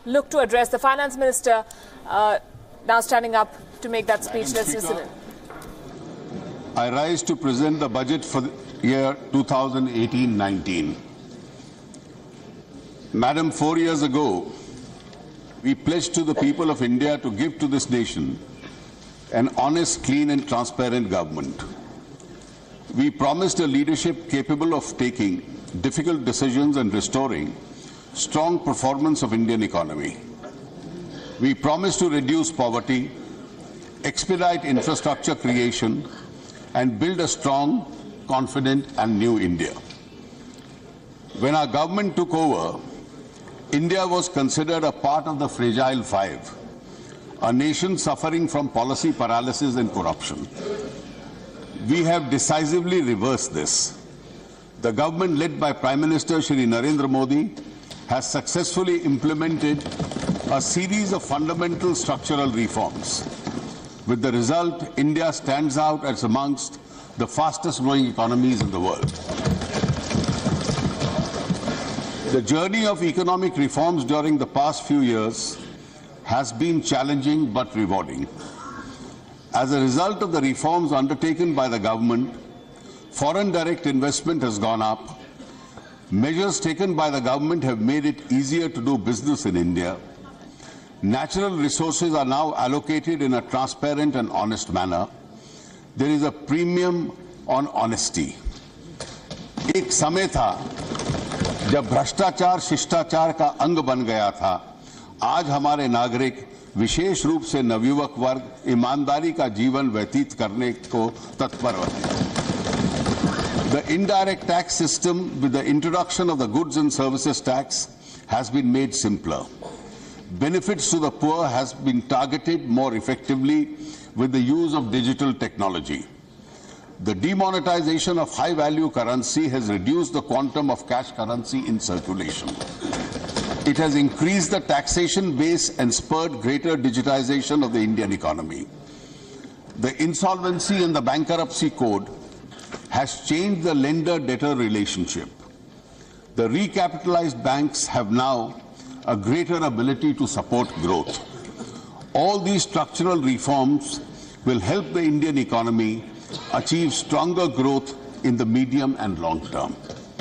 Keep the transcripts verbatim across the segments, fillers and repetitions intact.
look to address. The Finance Minister uh, now standing up to make that speech. Let's listen in. I rise to present the budget for the year two thousand eighteen nineteen. Madam, four years ago, we pledged to the people of India to give to this nation an honest, clean and transparent government. We promised a leadership capable of taking difficult decisions and restoring strong performance of Indian economy. We promised to reduce poverty, expedite infrastructure creation and build a strong, confident and new India. When our government took over, India was considered a part of the fragile five, a nation suffering from policy paralysis and corruption. We have decisively reversed this. The government led by Prime Minister Shri Narendra Modi has successfully implemented a series of fundamental structural reforms. With the result, India stands out as amongst the fastest growing economies in the world. The journey of economic reforms during the past few years has been challenging but rewarding. As a result of the reforms undertaken by the government, foreign direct investment has gone up. Measures taken by the government have made it easier to do business in India. Natural resources are now allocated in a transparent and honest manner. There is a premium on honesty. एक समय था जब भ्रष्टाचार शिष्टाचार का अंग बन गया था. आज हमारे नागरिक विशेष रूप से नवयुवक वर्ग ईमानदारी का जीवन व्यतीत करने को तत्पर हैं. The indirect tax system with the introduction of the goods and services tax has been made simpler. Benefits to the poor has been targeted more effectively with the use of digital technology. The demonetization of high-value currency has reduced the quantum of cash currency in circulation. It has increased the taxation base and spurred greater digitization of the Indian economy. The Insolvency and the Bankruptcy Code has changed the lender-debtor relationship. The recapitalized banks have now a greater ability to support growth. All these structural reforms will help the Indian economy achieve stronger growth in the medium and long term.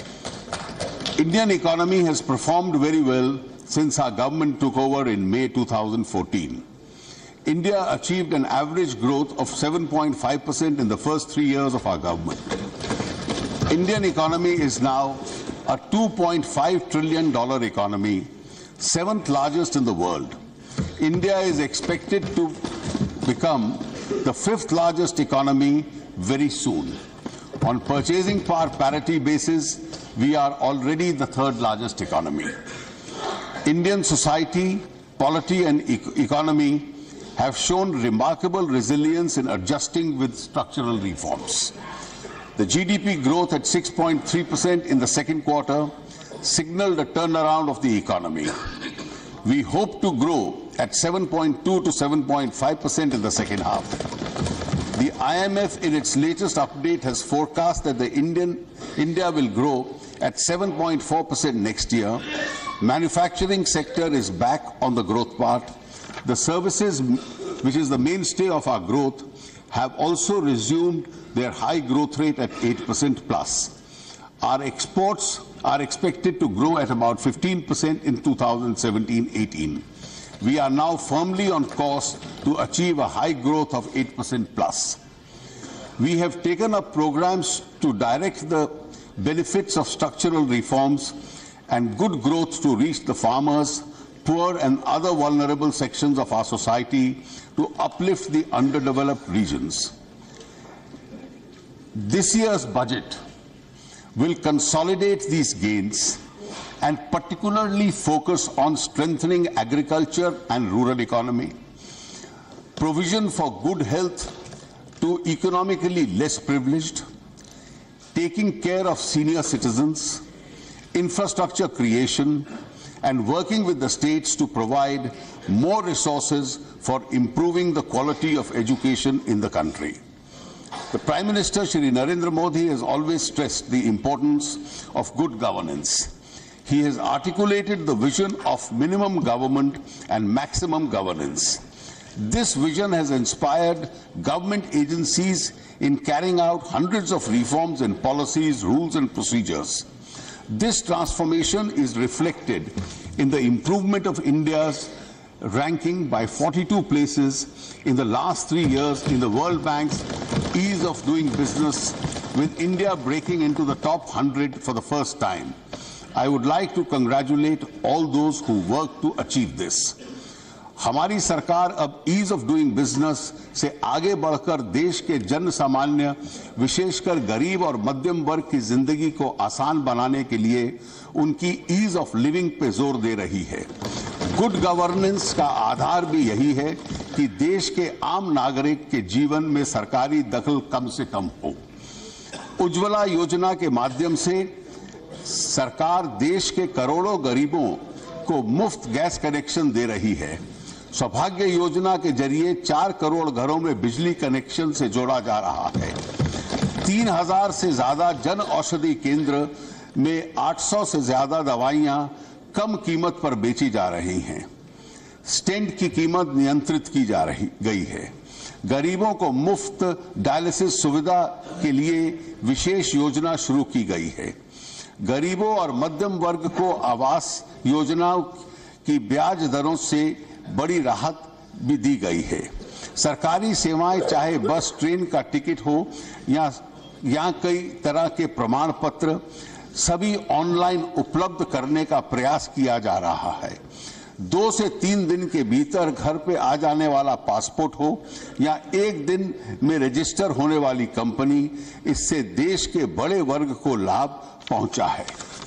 Indian economy has performed very well since our government took over in May two thousand fourteen. India achieved an average growth of seven point five percent in the first three years of our government. Indian economy is now a two point five trillion dollar economy, seventh largest in the world. India is expected to become the fifth largest economy very soon. On purchasing power parity basis, we are already the third largest economy. Indian society, polity and e economy have shown remarkable resilience in adjusting with structural reforms. The G D P growth at six point three percent in the second quarter signaled a turnaround of the economy. We hope to grow at seven point two to seven point five percent in the second half. The I M F in its latest update has forecast that the Indian, India will grow at seven point four percent next year. Manufacturing sector is back on the growth path. The services, which is the mainstay of our growth, have also resumed their high growth rate at eight percent plus. Our exports are expected to grow at about fifteen percent in two thousand seventeen eighteen. We are now firmly on course to achieve a high growth of eight percent plus. We have taken up programs to direct the benefits of structural reforms and good growth to reach the farmers, poor and other vulnerable sections of our society, to uplift the underdeveloped regions. This year's budget will consolidate these gains and particularly focus on strengthening agriculture and rural economy, provision for good health to economically less privileged, taking care of senior citizens, infrastructure creation, and working with the states to provide more resources for improving the quality of education in the country. The Prime Minister, Shri Narendra Modi, has always stressed the importance of good governance. He has articulated the vision of minimum government and maximum governance. This vision has inspired government agencies in carrying out hundreds of reforms in policies, rules and procedures. This transformation is reflected in the improvement of India's ranking by forty-two places in the last three years in the World Bank's Ease of Doing Business, with India breaking into the top one hundred for the first time. I would like to congratulate all those who worked to achieve this. हमारी सरकार अब ease of doing business से आगे बढ़कर देश के जन सामान्य, विशेषकर गरीब और मध्यम वर्ग की जिंदगी को आसान बनाने के लिए उनकी ईज ऑफ लिविंग पे जोर दे रही है। गुड गवर्नेंस का आधार भी यही है कि देश के आम नागरिक के जीवन में सरकारी दखल कम से कम हो। उज्ज्वला योजना के माध्यम से सरकार देश के करोड़ों गरीबों को मुफ्त गैस कनेक्शन दे रही है। सौभाग्य योजना के जरिए चार करोड़ घरों में बिजली कनेक्शन से जोड़ा जा रहा है। तीन हजार से ज्यादा जन औषधि केंद्र में आठ सौ से ज्यादा दवाइयां कम कीमत पर बेची जा रही हैं। स्टेंट की कीमत नियंत्रित की जा रही गई है। गरीबों को मुफ्त डायलिसिस सुविधा के लिए विशेष योजना शुरू की गई है। गरीबों और मध्यम वर्ग को आवास योजनाओं की ब्याज दरों से बड़ी राहत भी दी गई है। सरकारी सेवाएं चाहे बस ट्रेन का टिकट हो या या कई तरह के प्रमाण पत्र सभी ऑनलाइन उपलब्ध करने का प्रयास किया जा रहा है। दो से तीन दिन के भीतर घर पे आ जाने वाला पासपोर्ट हो या एक दिन में रजिस्टर होने वाली कंपनी, इससे देश के बड़े वर्ग को लाभ पहुंचा है।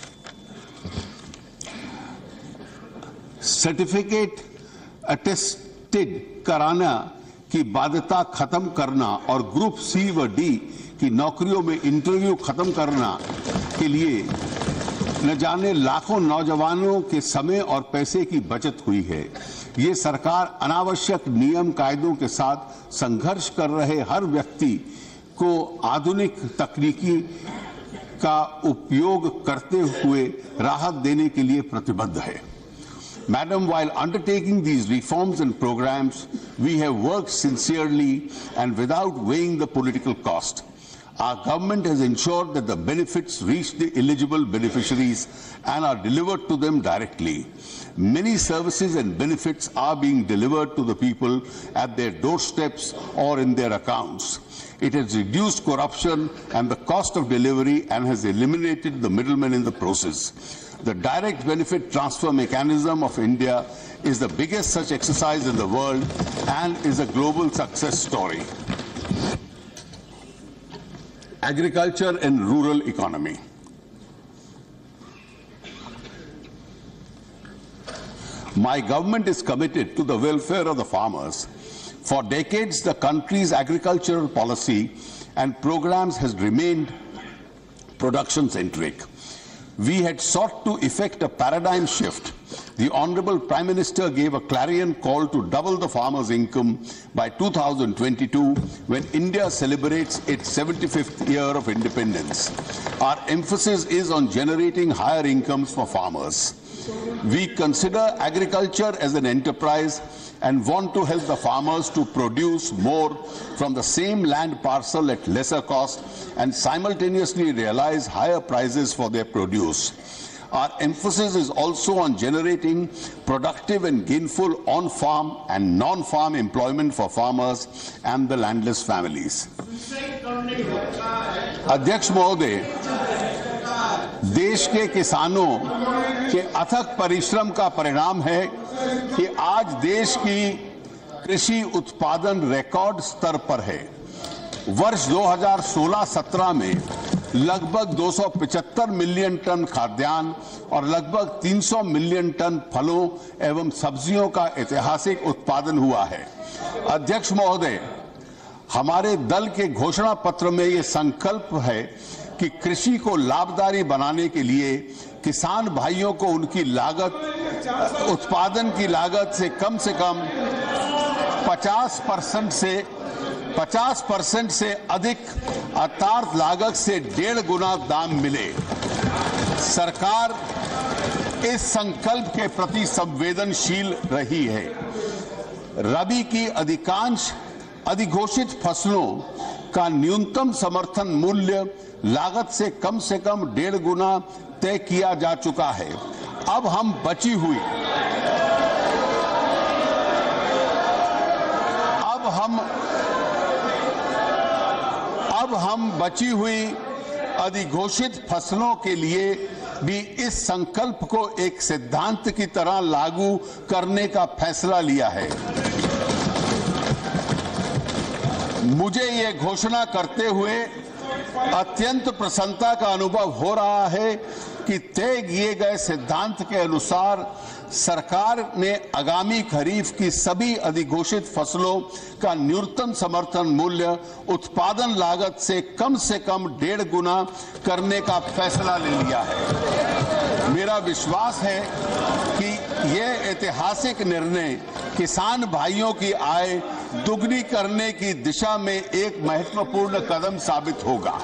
सर्टिफिकेट अटेस्टेड कराना की बाध्यता खत्म करना और ग्रुप सी व डी की नौकरियों में इंटरव्यू खत्म करना के लिए न जाने लाखों नौजवानों के समय और पैसे की बचत हुई है। ये सरकार अनावश्यक नियम कायदों के साथ संघर्ष कर रहे हर व्यक्ति को आधुनिक तकनीकी का उपयोग करते हुए राहत देने के लिए प्रतिबद्ध है। Madam, while undertaking these reforms and programs, we have worked sincerely and without weighing the political cost. Our government has ensured that the benefits reach the eligible beneficiaries and are delivered to them directly. Many services and benefits are being delivered to the people at their doorsteps or in their accounts. It has reduced corruption and the cost of delivery and has eliminated the middlemen in the process. The direct benefit transfer mechanism of India is the biggest such exercise in the world and is a global success story. Agriculture and rural economy. My government is committed to the welfare of the farmers. For decades, the country's agricultural policy and programs has remained production-centric. We had sought to effect a paradigm shift. The Honorable Prime Minister gave a clarion call to double the farmers' income by two thousand twenty-two when India celebrates its seventy-fifth year of independence. Our emphasis is on generating higher incomes for farmers. We consider agriculture as an enterprise and want to help the farmers to produce more from the same land parcel at lesser cost and simultaneously realize higher prices for their produce. Our emphasis is also on generating productive and gainful on-farm and non-farm employment for farmers and the landless families. अध्यक्ष महोदय, देश के किसानों के अथक परिश्रम का परिणाम है कि आज देश की कृषि उत्पादन रिकॉर्ड स्तर पर है। वर्ष दो हज़ार सोलह सत्रह में लगभग दो सौ पचहत्तर मिलियन टन खाद्यान्न और लगभग तीन सौ मिलियन टन फलों एवं सब्जियों का ऐतिहासिक उत्पादन हुआ है। अध्यक्ष महोदय, हमारे दल के घोषणा पत्र में ये संकल्प है कि कृषि को लाभदायी बनाने के लिए किसान भाइयों को उनकी लागत, उत्पादन की लागत से कम से कम पचास परसेंट से पचास परसेंट से अधिक अर्थात लागत से डेढ़ गुना दाम मिले। सरकार इस संकल्प के प्रति संवेदनशील रही है। रबी की अधिकांश अधिघोषित फसलों का न्यूनतम समर्थन मूल्य लागत से कम से कम डेढ़ गुना तय किया जा चुका है। अब हम बची हुई अब हम अब हम बची हुई अधिघोषित फसलों के लिए भी इस संकल्प को एक सिद्धांत की तरह लागू करने का फैसला लिया है। मुझे ये घोषणा करते हुए अत्यंत प्रसन्नता का अनुभव हो रहा है कि तय किए गए सिद्धांत के अनुसार सरकार ने आगामी खरीफ की सभी अधिघोषित फसलों का न्यूनतम समर्थन मूल्य उत्पादन लागत से कम से कम डेढ़ गुना करने का फैसला ले लिया है। मेरा विश्वास है कि यह ऐतिहासिक निर्णय किसान भाइयों की आय दुगनी करने की दिशा में एक महत्वपूर्ण कदम साबित होगा।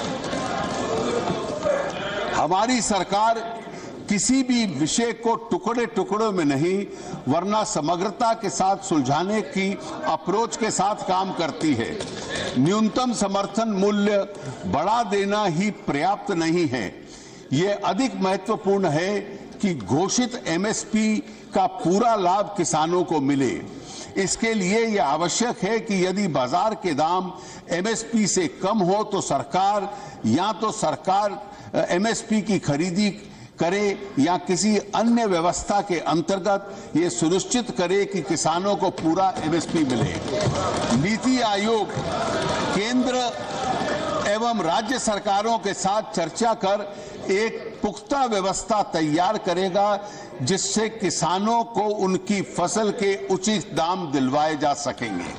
हमारी सरकार किसी भी विषय को टुकड़े टुकड़ों में नहीं वरना समग्रता के साथ सुलझाने की अप्रोच के साथ काम करती है। न्यूनतम समर्थन मूल्य बढ़ा देना ही पर्याप्त नहीं है। ये अधिक महत्वपूर्ण है कि घोषित एमएसपी का पूरा लाभ किसानों को मिले। इसके लिए यह आवश्यक है कि यदि बाजार के दाम एमएसपी से कम हो तो सरकार या तो सरकार एमएसपी की खरीदी करे या किसी अन्य व्यवस्था के अंतर्गत ये सुनिश्चित करे कि किसानों को पूरा एमएसपी मिले। नीति आयोग केंद्र एवं राज्य सरकारों के साथ चर्चा कर एक पुख्ता व्यवस्था तैयार करेगा जिससे किसानों को उनकी फसल के उचित दाम दिलवाए जा सकेंगे।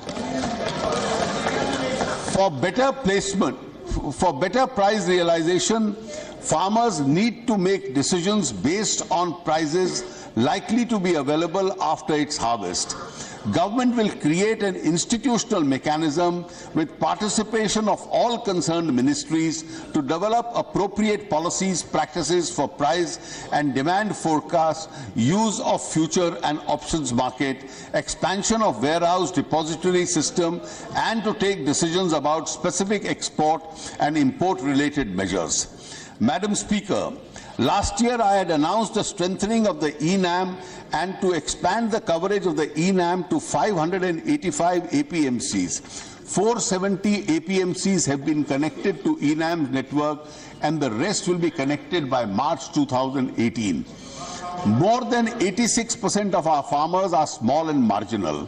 For better placement, for better price realization, farmers need to make decisions based on prices likely to be available after its harvest. Government will create an institutional mechanism with participation of all concerned ministries to develop appropriate policies, practices for price and demand forecasts, use of future and options market, expansion of warehouse depository system, and to take decisions about specific export and import related measures. Madam Speaker, last year I had announced the strengthening of the E NAM and to expand the coverage of the E NAM to five hundred eighty-five A P M Cs. four hundred seventy A P M Cs have been connected to E NAM's network and the rest will be connected by March two thousand eighteen. More than eighty-six percent of our farmers are small and marginal.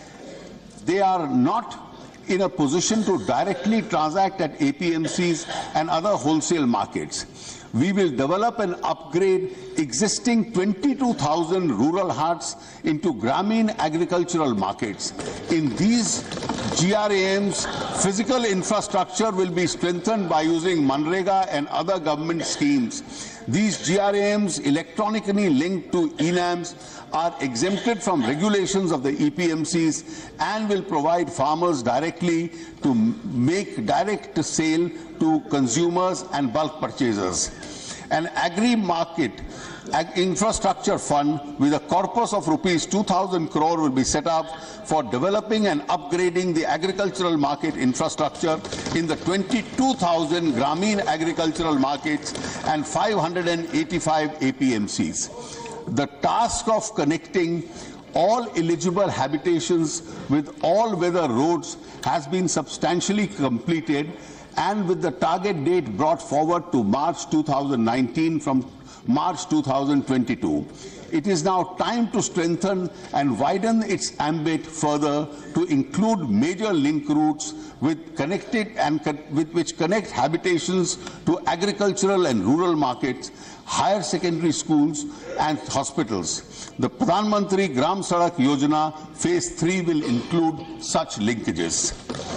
They are not in a position to directly transact at A P M Cs and other wholesale markets. We will develop and upgrade existing twenty-two thousand rural huts into Grameen agricultural markets. In these G R A Ms, physical infrastructure will be strengthened by using Manrega and other government schemes. These G R A Ms electronically linked to E NAMs are exempted from regulations of the E P M Cs and will provide farmers directly to make direct sale to consumers and bulk purchasers. An agri-market ag infrastructure fund with a corpus of rupees two thousand crore will be set up for developing and upgrading the agricultural market infrastructure in the twenty-two thousand Grameen agricultural markets and five hundred eighty-five A P M Cs. The task of connecting all eligible habitations with all weather roads has been substantially completed, and with the target date brought forward to March two thousand nineteen from March two thousand twenty-two. It is now time to strengthen and widen its ambit further to include major link routes with connected and con with which connect habitations to agricultural and rural markets, higher secondary schools and hospitals. The Pradhan Mantri Gram Sadak Yojana Phase three will include such linkages.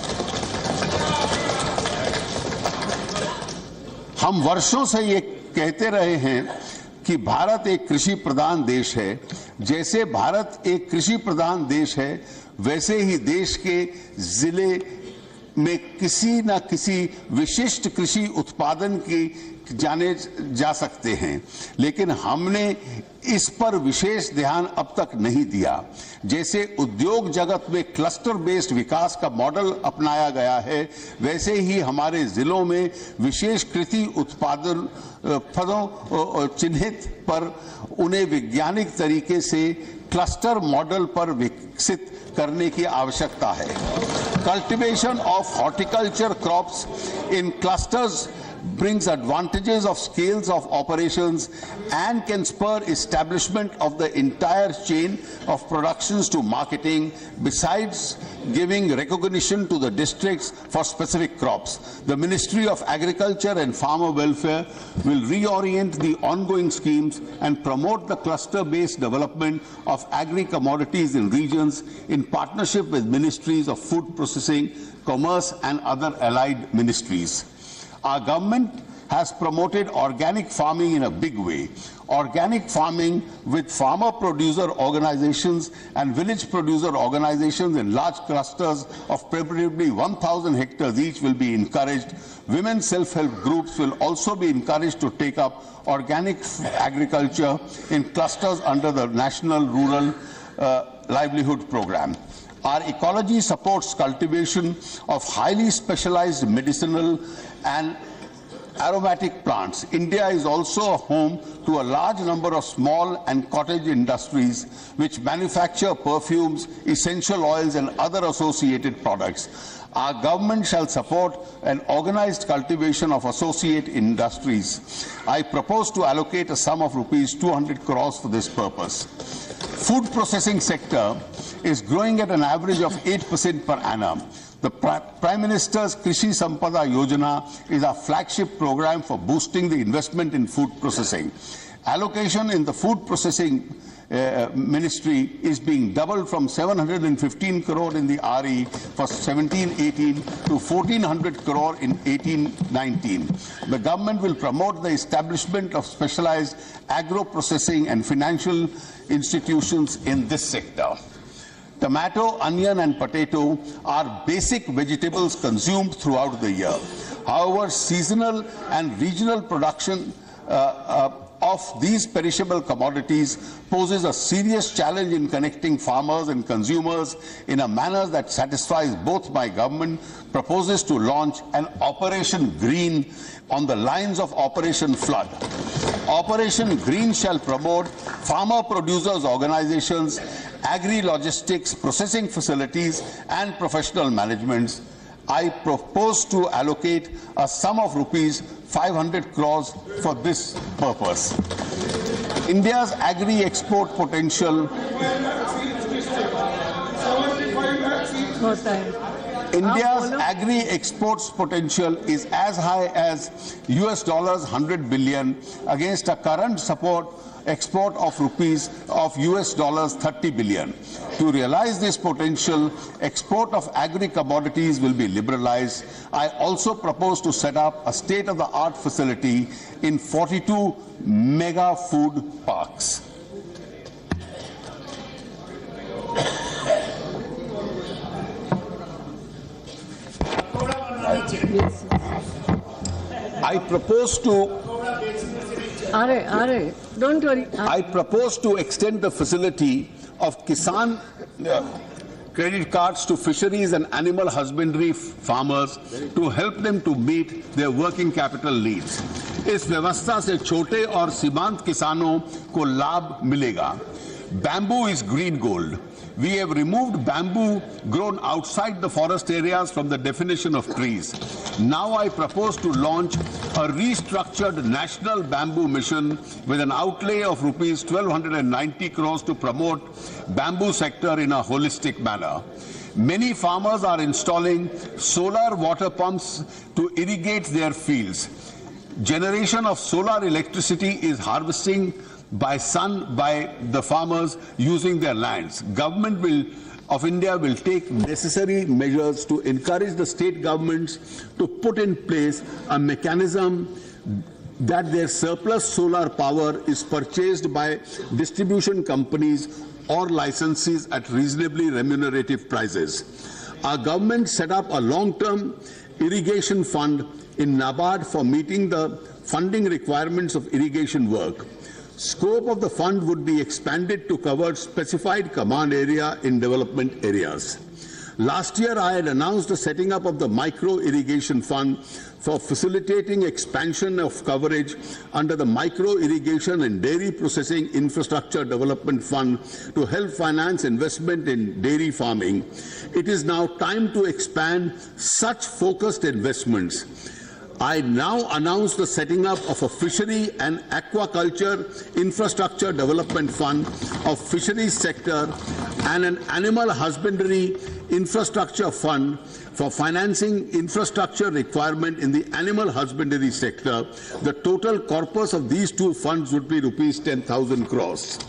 हम वर्षों से ये कहते रहे हैं कि भारत एक कृषि प्रधान देश है। जैसे भारत एक कृषि प्रधान देश है, वैसे ही देश के जिले में किसी न किसी विशिष्ट कृषि उत्पादन की जाने जा सकते हैं, लेकिन हमने इस पर विशेष ध्यान अब तक नहीं दिया। जैसे उद्योग जगत में क्लस्टर बेस्ड विकास का मॉडल अपनाया गया है, वैसे ही हमारे जिलों में विशेष कृषि उत्पादन पदों चिन्हित पर उन्हें वैज्ञानिक तरीके से क्लस्टर मॉडल पर विकसित करने की आवश्यकता है। Cultivation of horticulture crops in clusters brings advantages of scales of operations and can spur establishment of the entire chain of productions to marketing, besides giving recognition to the districts for specific crops. The Ministry of Agriculture and Farmer Welfare will reorient the ongoing schemes and promote the cluster-based development of agri-commodities in regions in partnership with ministries of food processing, commerce and other allied ministries. Our government has promoted organic farming in a big way. Organic farming with farmer producer organizations and village producer organizations in large clusters of preferably one thousand hectares each will be encouraged. Women self-help groups will also be encouraged to take up organic agriculture in clusters under the National Rural uh, Livelihood Program. Our ecology supports cultivation of highly specialized medicinal and aromatic plants. India is also a home to a large number of small and cottage industries which manufacture perfumes, essential oils and other associated products. Our government shall support an organized cultivation of associate industries. I propose to allocate a sum of rupees two hundred crores for this purpose. Food processing sector is growing at an average of eight percent per annum. The Prime Minister's Krishi Sampada Yojana is our flagship program for boosting the investment in food processing. Allocation in the food processing uh, ministry is being doubled from seven hundred fifteen crore in the R E for seventeen eighteen to fourteen hundred crore in eighteen nineteen. The government will promote the establishment of specialized agro-processing and financial institutions in this sector. Tomato, onion and potato are basic vegetables consumed throughout the year. However, seasonal and regional production uh, uh, of these perishable commodities poses a serious challenge in connecting farmers and consumers in a manner that satisfies both. My government proposes to launch an Operation Green on the lines of Operation Flood. Operation Green shall promote farmer producers organizations, agri-logistics, processing facilities and professional managements. I propose to allocate a sum of rupees five hundred crores for this purpose. India's agri-export potential India's agri-exports potential is as high as U S dollars one hundred billion against a current support export of rupees of U S dollars thirty billion. To realize this potential, export of agri-commodities will be liberalized. I also propose to set up a state-of-the-art facility in forty-two mega food parks. I propose to Are, are, don't worry. I propose to extend the facility of Kisan uh, credit cards to fisheries and animal husbandry farmers to help them to meet their working capital needs. इस व्यवस्था से छोटे और सीमांत किसानों को लाभ मिलेगा. Bamboo is green gold. We have removed bamboo grown outside the forest areas from the definition of trees. Now I propose to launch a restructured national bamboo mission with an outlay of rupees twelve ninety crores to promote bamboo sector in a holistic manner. Many farmers are installing solar water pumps to irrigate their fields. Generation of solar electricity is harvesting by sun by the farmers using their lands. Government will of India will take necessary measures to encourage the state governments to put in place a mechanism that their surplus solar power is purchased by distribution companies or licensees at reasonably remunerative prices. Our government set up a long-term irrigation fund in NABARD for meeting the funding requirements of irrigation work. Scope of the fund would be expanded to cover specified command area in development areas. Last year, I had announced the setting up of the Micro Irrigation Fund for facilitating expansion of coverage under the Micro Irrigation and Dairy Processing Infrastructure Development Fund to help finance investment in dairy farming. It is now time to expand such focused investments. I now announce the setting up of a Fishery and Aquaculture Infrastructure Development Fund of Fisheries sector and an Animal Husbandry Infrastructure Fund for financing infrastructure requirement in the animal husbandry sector. The total corpus of these two funds would be rupees ten thousand crores.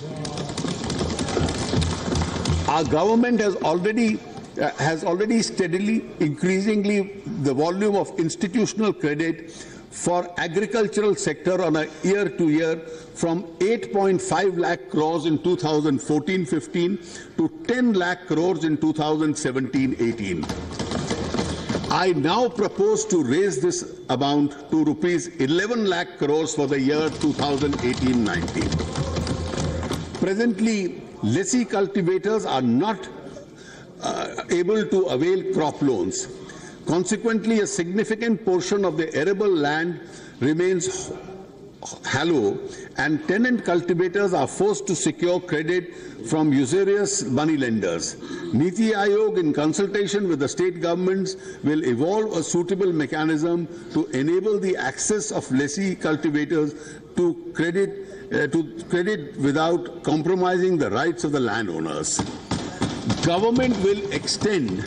Our government has already uh, has already steadily increasingly the volume of institutional credit for agricultural sector on a year-to-year from eight point five lakh crores in two thousand fourteen fifteen to ten lakh crores in two thousand seventeen eighteen. I now propose to raise this amount to rupees eleven lakh crores for the year two thousand eighteen nineteen. Presently, lessee cultivators are not uh, able to avail crop loans. Consequently, a significant portion of the arable land remains fallow, and tenant cultivators are forced to secure credit from usurious money lenders. Niti Aayog, in consultation with the state governments, will evolve a suitable mechanism to enable the access of lessee cultivators to credit, uh, to credit without compromising the rights of the landowners. Government will extend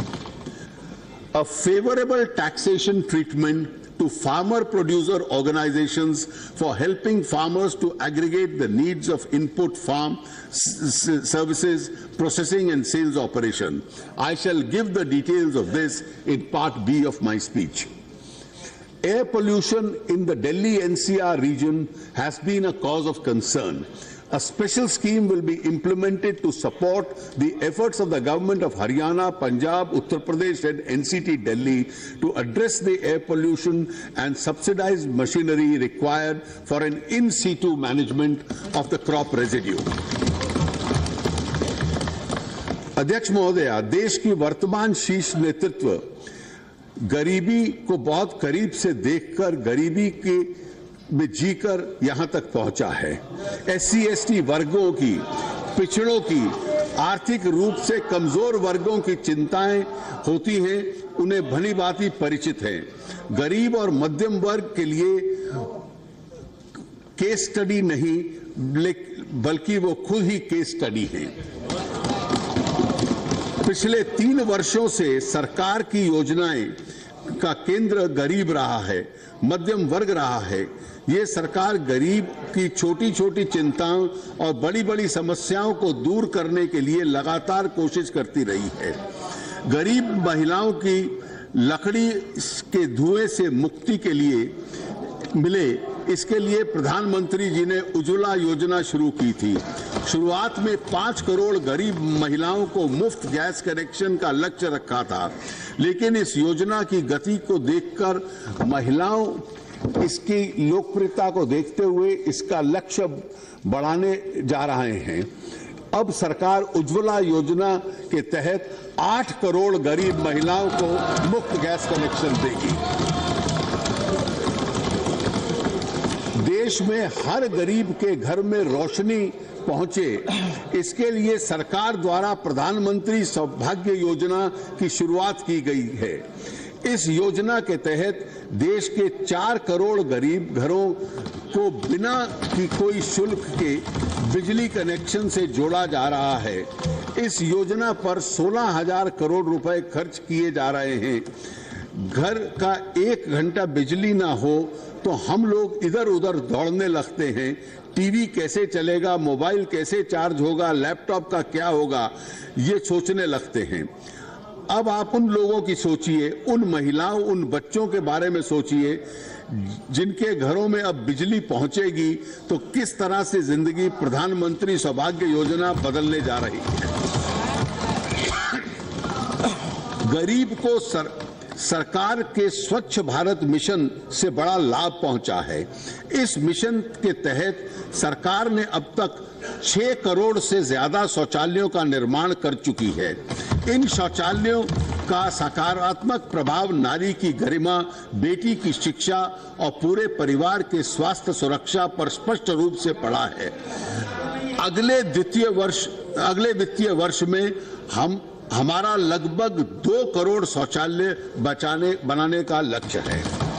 a favorable taxation treatment to farmer-producer organizations for helping farmers to aggregate the needs of input farm services, processing and sales operation. I shall give the details of this in part B of my speech. Air pollution in the Delhi N C R region has been a cause of concern. A special scheme will be implemented to support the efforts of the government of Haryana, Punjab, Uttar Pradesh and N C T Delhi to address the air pollution and subsidized machinery required for an in situ management of the crop residue. अध्यक्ष महोदया, देश की वर्तमान शीर्ष नेतृत्व गरीबी को बहुत करीब से देखकर गरीबी के में जीकर यहां तक पहुंचा है। एससी एसटी वर्गों की, पिछड़ों की, आर्थिक रूप से कमजोर वर्गों की चिंताएं होती हैं, उन्हें भली भांति परिचित है। गरीब और मध्यम वर्ग के लिए केस स्टडी नहीं बल्कि वो खुद ही केस स्टडी हैं। पिछले तीन वर्षों से सरकार की योजनाएं का केंद्र गरीब रहा है, मध्यम वर्ग रहा है। ये सरकार गरीब की छोटी छोटी चिंताओं और बड़ी बड़ी समस्याओं को दूर करने के लिए लगातार कोशिश करती रही है। गरीब महिलाओं की लकड़ी के धुएं से मुक्ति के लिए मिले, इसके लिए प्रधानमंत्री जी ने उज्ज्वला योजना शुरू की थी। शुरुआत में पांच करोड़ गरीब महिलाओं को मुफ्त गैस कनेक्शन का लक्ष्य रखा था, लेकिन इस योजना की गति को देखकर महिलाओं इसकी लोकप्रियता को देखते हुए इसका लक्ष्य बढ़ाने जा रहे हैं। अब सरकार उज्ज्वला योजना के तहत आठ करोड़ गरीब महिलाओं को मुफ्त गैस कनेक्शन देगी। देश में हर गरीब के घर में रोशनी पहुंचे, इसके लिए सरकार द्वारा प्रधानमंत्री सौभाग्य योजना की शुरुआत की गई है। इस योजना के तहत देश के चार करोड़ गरीब घरों को बिना की कोई शुल्क के बिजली कनेक्शन से जोड़ा जा रहा है। इस योजना पर सोलह हजार करोड़ रुपए खर्च किए जा रहे हैं। घर का एक घंटा बिजली ना हो तो हम लोग इधर उधर दौड़ने लगते हैं। टीवी कैसे चलेगा, मोबाइल कैसे चार्ज होगा, लैपटॉप का क्या होगा, ये सोचने लगते हैं। अब आप उन लोगों की सोचिए, उन महिलाओं, उन बच्चों के बारे में सोचिए जिनके घरों में अब बिजली पहुंचेगी तो किस तरह से जिंदगी प्रधानमंत्री सौभाग्य योजना बदलने जा रही है। गरीब को सर सरकार के स्वच्छ भारत मिशन से बड़ा लाभ पहुंचा है। इस मिशन के तहत सरकार ने अब तक छह करोड़ से ज्यादा शौचालयों का निर्माण कर चुकी है। इन शौचालयों का सकारात्मक प्रभाव नारी की गरिमा, बेटी की शिक्षा और पूरे परिवार के स्वास्थ्य सुरक्षा पर स्पष्ट रूप से पड़ा है। अगले द्वितीय वर्ष अगले वित्तीय वर्ष में हम हमारा लगभग दो करोड़ शौचालय बचाने बनाने का लक्ष्य है।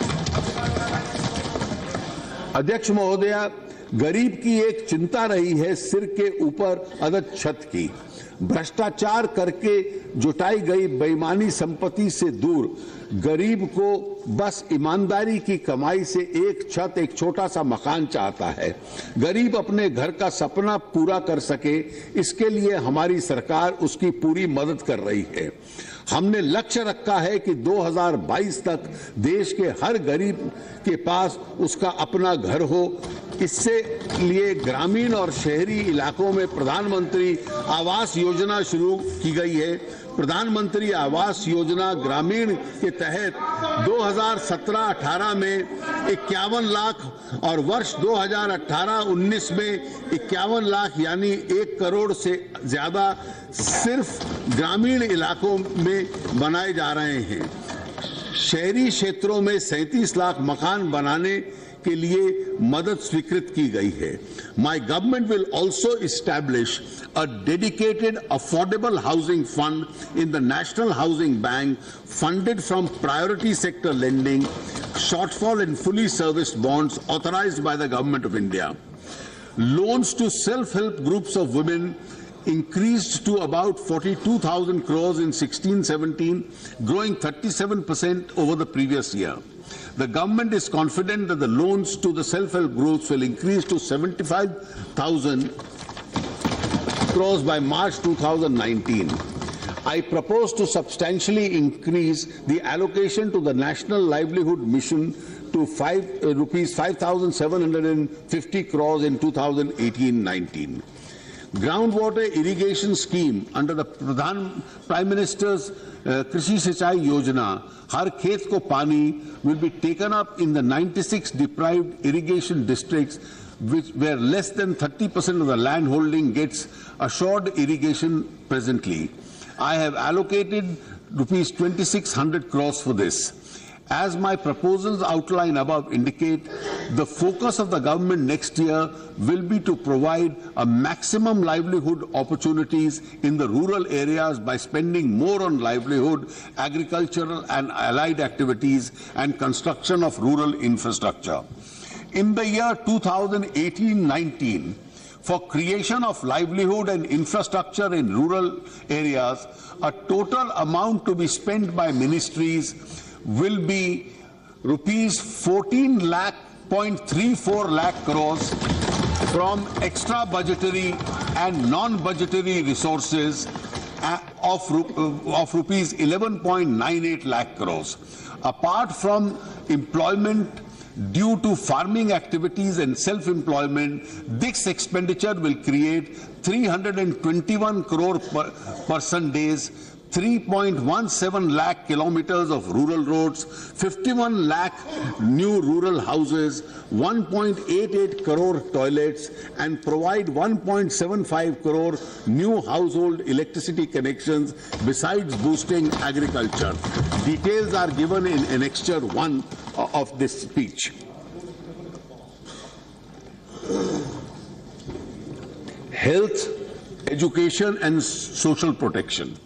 अध्यक्ष महोदया, गरीब की एक चिंता रही है सिर के ऊपर अदद छत की। भ्रष्टाचार करके जुटाई गई बेईमानी संपत्ति से दूर गरीब को बस ईमानदारी की कमाई से एक छत, एक छोटा सा मकान चाहता है। गरीब अपने घर का सपना पूरा कर सके, इसके लिए हमारी सरकार उसकी पूरी मदद कर रही है। हमने लक्ष्य रखा है कि दो हज़ार बाईस तक देश के हर गरीब के पास उसका अपना घर हो। इससे लिए ग्रामीण और शहरी इलाकों में प्रधानमंत्री आवास योजना शुरू की गई है। प्रधानमंत्री आवास योजना ग्रामीण के तहत दो हज़ार सत्रह अठारह में इक्यावन लाख और वर्ष दो हज़ार अठारह उन्नीस में इक्यावन लाख यानी एक करोड़ से ज्यादा सिर्फ ग्रामीण इलाकों में बनाए जा रहे हैं। शहरी क्षेत्रों में सैंतीस लाख मकान बनाने के लिए मदद स्वीकृत की गई है। My government will also establish a dedicated affordable housing fund in the National Housing Bank, funded from priority sector lending, shortfall and fully serviced bonds authorized by the Government of India. Loans to self-help groups of women increased to about forty-two thousand crores in sixteen seventeen, growing thirty-seven percent over the previous year. The government is confident that the loans to the self-help groups will increase to seventy-five thousand crores by March two thousand nineteen. I propose to substantially increase the allocation to the National Livelihood Mission to five, uh, rupees five thousand seven hundred fifty crores in two thousand eighteen nineteen. Groundwater irrigation scheme under the Pradhan Prime Minister's uh, Krishi Sinchai Yojana, Har Khet Ko Pani, will be taken up in the ninety-six deprived irrigation districts which, where less than thirty percent of the land holding gets assured irrigation presently. I have allocated rupees twenty-six hundred crores for this. As my proposals outline above indicate, the focus of the government next year will be to provide a maximum livelihood opportunities in the rural areas by spending more on livelihood, agricultural and allied activities, and construction of rural infrastructure. In the year two thousand eighteen nineteen, for creation of livelihood and infrastructure in rural areas, a total amount to be spent by ministries will be rupees fourteen lakh point three four lakh crores from extra budgetary and non-budgetary resources of, of rupees eleven point nine eight lakh crores. Apart from employment due to farming activities and self-employment, this expenditure will create three hundred twenty-one crore per person days, three point one seven lakh kilometers of rural roads, fifty-one lakh new rural houses, one point eight eight crore toilets, and provide one point seven five crore new household electricity connections, besides boosting agriculture. Details are given in Annexure one of this speech. Health, education, and social protection.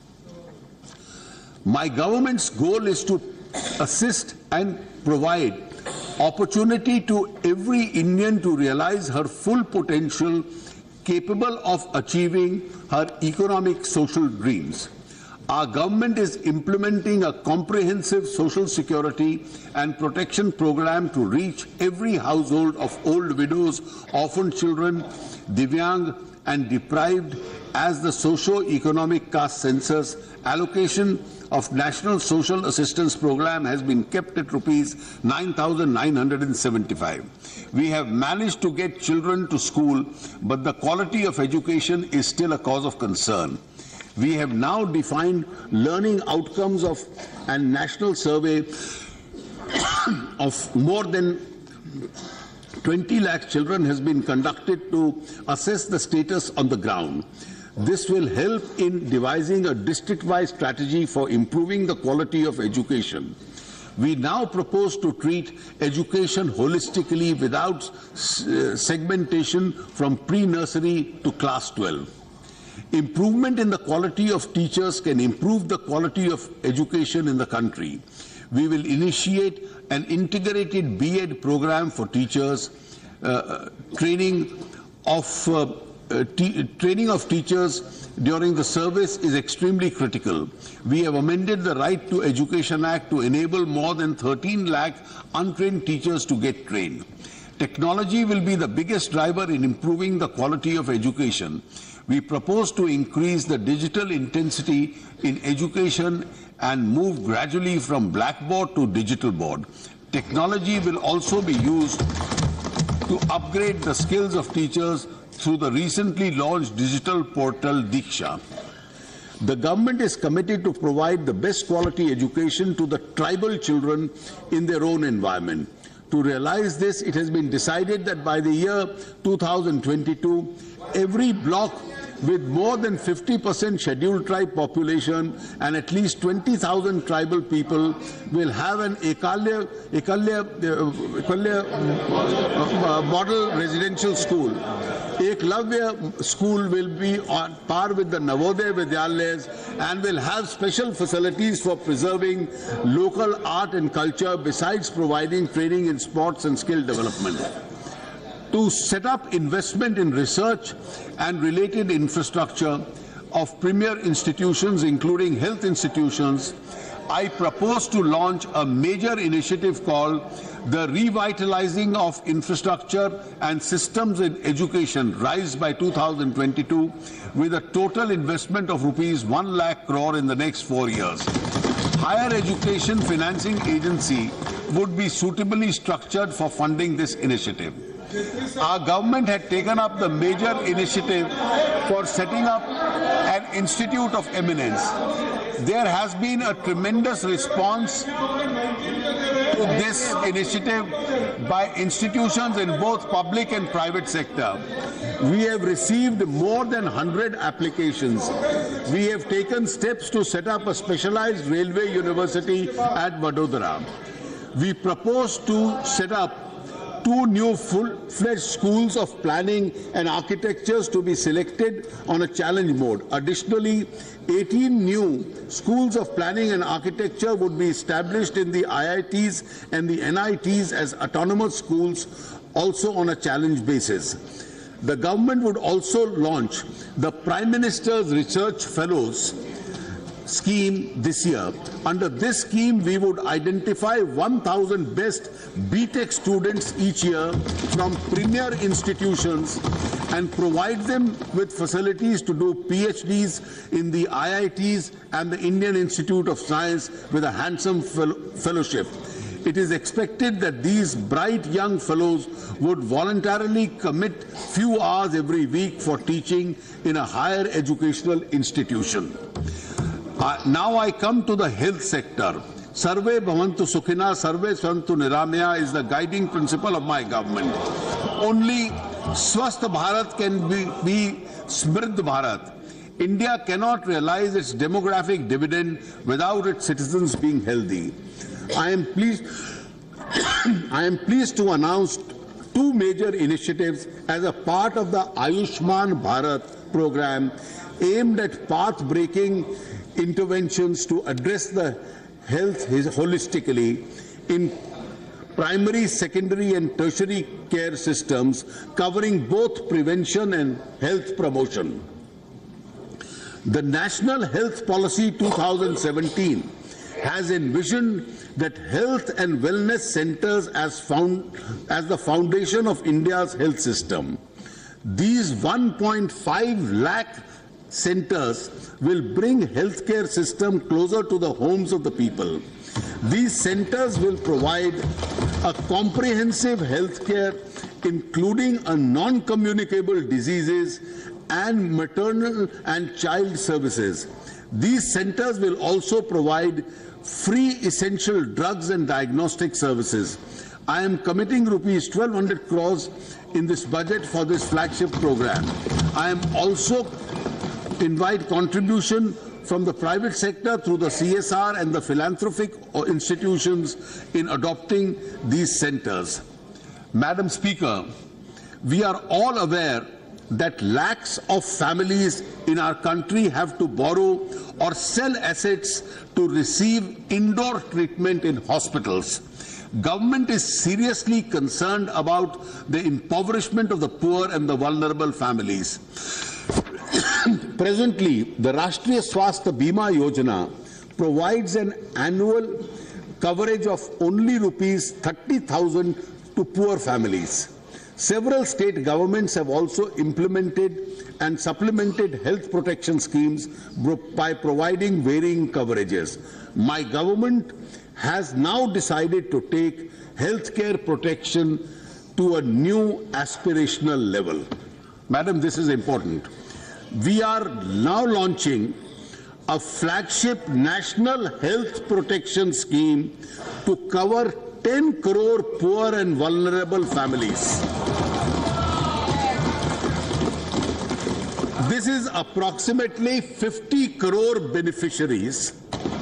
My government's goal is to assist and provide opportunity to every Indian to realize her full potential, capable of achieving her economic social dreams. Our government is implementing a comprehensive social security and protection program to reach every household of old widows, orphan children, Divyang, and deprived as the socio-economic caste census. Allocation of National Social Assistance Program has been kept at rupees nine thousand nine hundred seventy-five. We have managed to get children to school, but the quality of education is still a cause of concern. We have now defined learning outcomes of a national survey of more than twenty lakh children has been conducted to assess the status on the ground. This will help in devising a district-wide strategy for improving the quality of education. We now propose to treat education holistically without uh, segmentation from pre-nursery to class twelve. Improvement in the quality of teachers can improve the quality of education in the country. We will initiate an integrated B Ed program for teachers, uh, training of uh, uh, training of teachers during the service is extremely critical. We have amended the Right to Education Act to enable more than thirteen lakh untrained teachers to get trained. Technology will be the biggest driver in improving the quality of education. We propose to increase the digital intensity in education and move gradually from blackboard to digital board. Technology will also be used to upgrade the skills of teachers through the recently launched digital portal Diksha. The government is committed to provide the best quality education to the tribal children in their own environment. To realize this, it has been decided that by the year two thousand twenty-two, every block with more than fifty percent scheduled tribe population and at least twenty thousand tribal people will have an Ekalya, Ekalya, uh, Ekalya uh, model residential school. Eklavya school will be on par with the Navodaya Vidyalayas and will have special facilities for preserving local art and culture besides providing training in sports and skill development. To set up investment in research and related infrastructure of premier institutions, including health institutions, I propose to launch a major initiative called the Revitalizing of Infrastructure and Systems in Education, RISE by two thousand twenty-two, with a total investment of rupees one lakh crore in the next four years. Higher Education Financing Agency would be suitably structured for funding this initiative. Our government had taken up the major initiative for setting up an Institute of Eminence. There has been a tremendous response to this initiative by institutions in both public and private sector. We have received more than one hundred applications. We have taken steps to set up a specialized railway university at Vadodara. We propose to set up two new full-fledged schools of planning and architectures to be selected on a challenge mode. Additionally, eighteen new schools of planning and architecture would be established in the I I Ts and the N I Ts as autonomous schools, also on a challenge basis. The government would also launch the Prime Minister's Research Fellows scheme this year. Under this scheme, we would identify one thousand best B Tech students each year from premier institutions and provide them with facilities to do PhDs in the I I Ts and the Indian Institute of Science with a handsome fellowship. It is expected that these bright young fellows would voluntarily commit few hours every week for teaching in a higher educational institution. Uh, now I come to the health sector. Sarve bhavantu sukhina, sarve santu niramaya is the guiding principle of my government. Only Swasth Bharat can be, be Smridh Bharat. India cannot realize its demographic dividend without its citizens being healthy. I am pleased, I am pleased to announce two major initiatives as a part of the Ayushman Bharat program aimed at path-breaking interventions to address the health holistically in primary, secondary and tertiary care systems, covering both prevention and health promotion. The National Health Policy two thousand seventeen has envisioned that health and wellness centers as, found, as the foundation of India's health system. These one point five lakh centers will bring healthcare system closer to the homes of the people. These centers will provide a comprehensive healthcare including a non-communicable diseases and maternal and child services. These centers will also provide free essential drugs and diagnostic services. I am committing rupees twelve hundred crores in this budget for this flagship program. I am also invite contribution from the private sector through the C S R and the philanthropic institutions in adopting these centers. Madam Speaker, we are all aware that lakhs of families in our country have to borrow or sell assets to receive indoor treatment in hospitals. Government is seriously concerned about the impoverishment of the poor and the vulnerable families. Presently, the Rashtriya Swasthya Bima Yojana provides an annual coverage of only rupees thirty thousand to poor families. Several state governments have also implemented and supplemented health protection schemes by providing varying coverages. My government has now decided to take healthcare protection to a new aspirational level. Madam, this is important. We are now launching a flagship national health protection scheme to cover ten crore poor and vulnerable families. This is approximately fifty crore beneficiaries.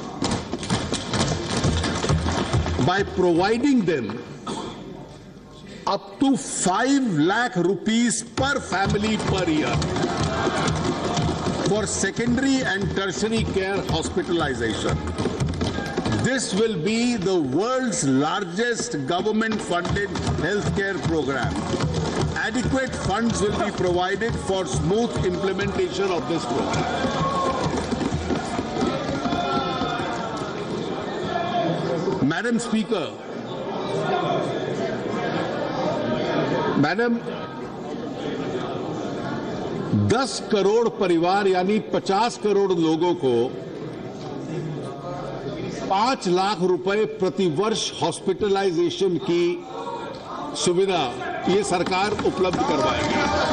By providing them up to five lakh rupees per family per year for secondary and tertiary care hospitalization. This will be the world's largest government-funded healthcare program. Adequate funds will be provided for smooth implementation of this program. Madam Speaker, Madam, दस करोड़ परिवार यानी पचास करोड़ लोगों को पांच लाख रुपए प्रति वर्ष हॉस्पिटलाइजेशन की सुविधा ये सरकार उपलब्ध करवाएगी।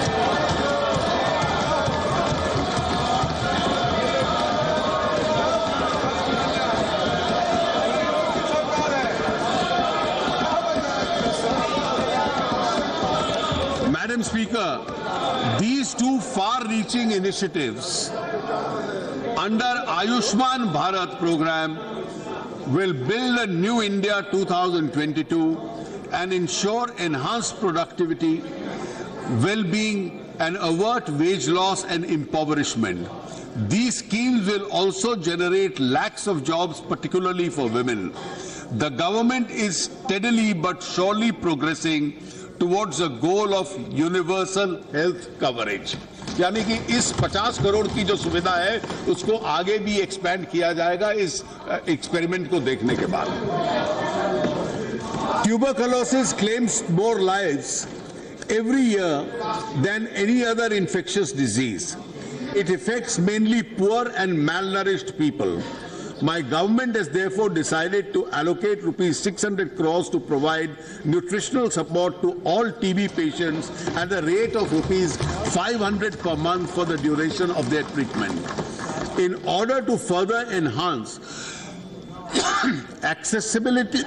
Madam Speaker, these two far-reaching initiatives under Ayushman Bharat program will build a new India two thousand twenty-two and ensure enhanced productivity, well-being and avert wage loss and impoverishment. These schemes will also generate lakhs of jobs, particularly for women. The government is steadily but surely progressing towards a goal of universal health coverage. यानी कि इस पचास करोड़ की जो सुविधा है उसको आगे भी एक्सपेंड किया जाएगा इस एक्सपेरिमेंट को देखने के बाद। Tuberculosis claims more lives every year than any other infectious disease. It affects mainly poor and malnourished people. My government has therefore decided to allocate rupees six hundred crores to provide nutritional support to all T B patients at a rate of rupees five hundred per month for the duration of their treatment. In order to further enhance accessibility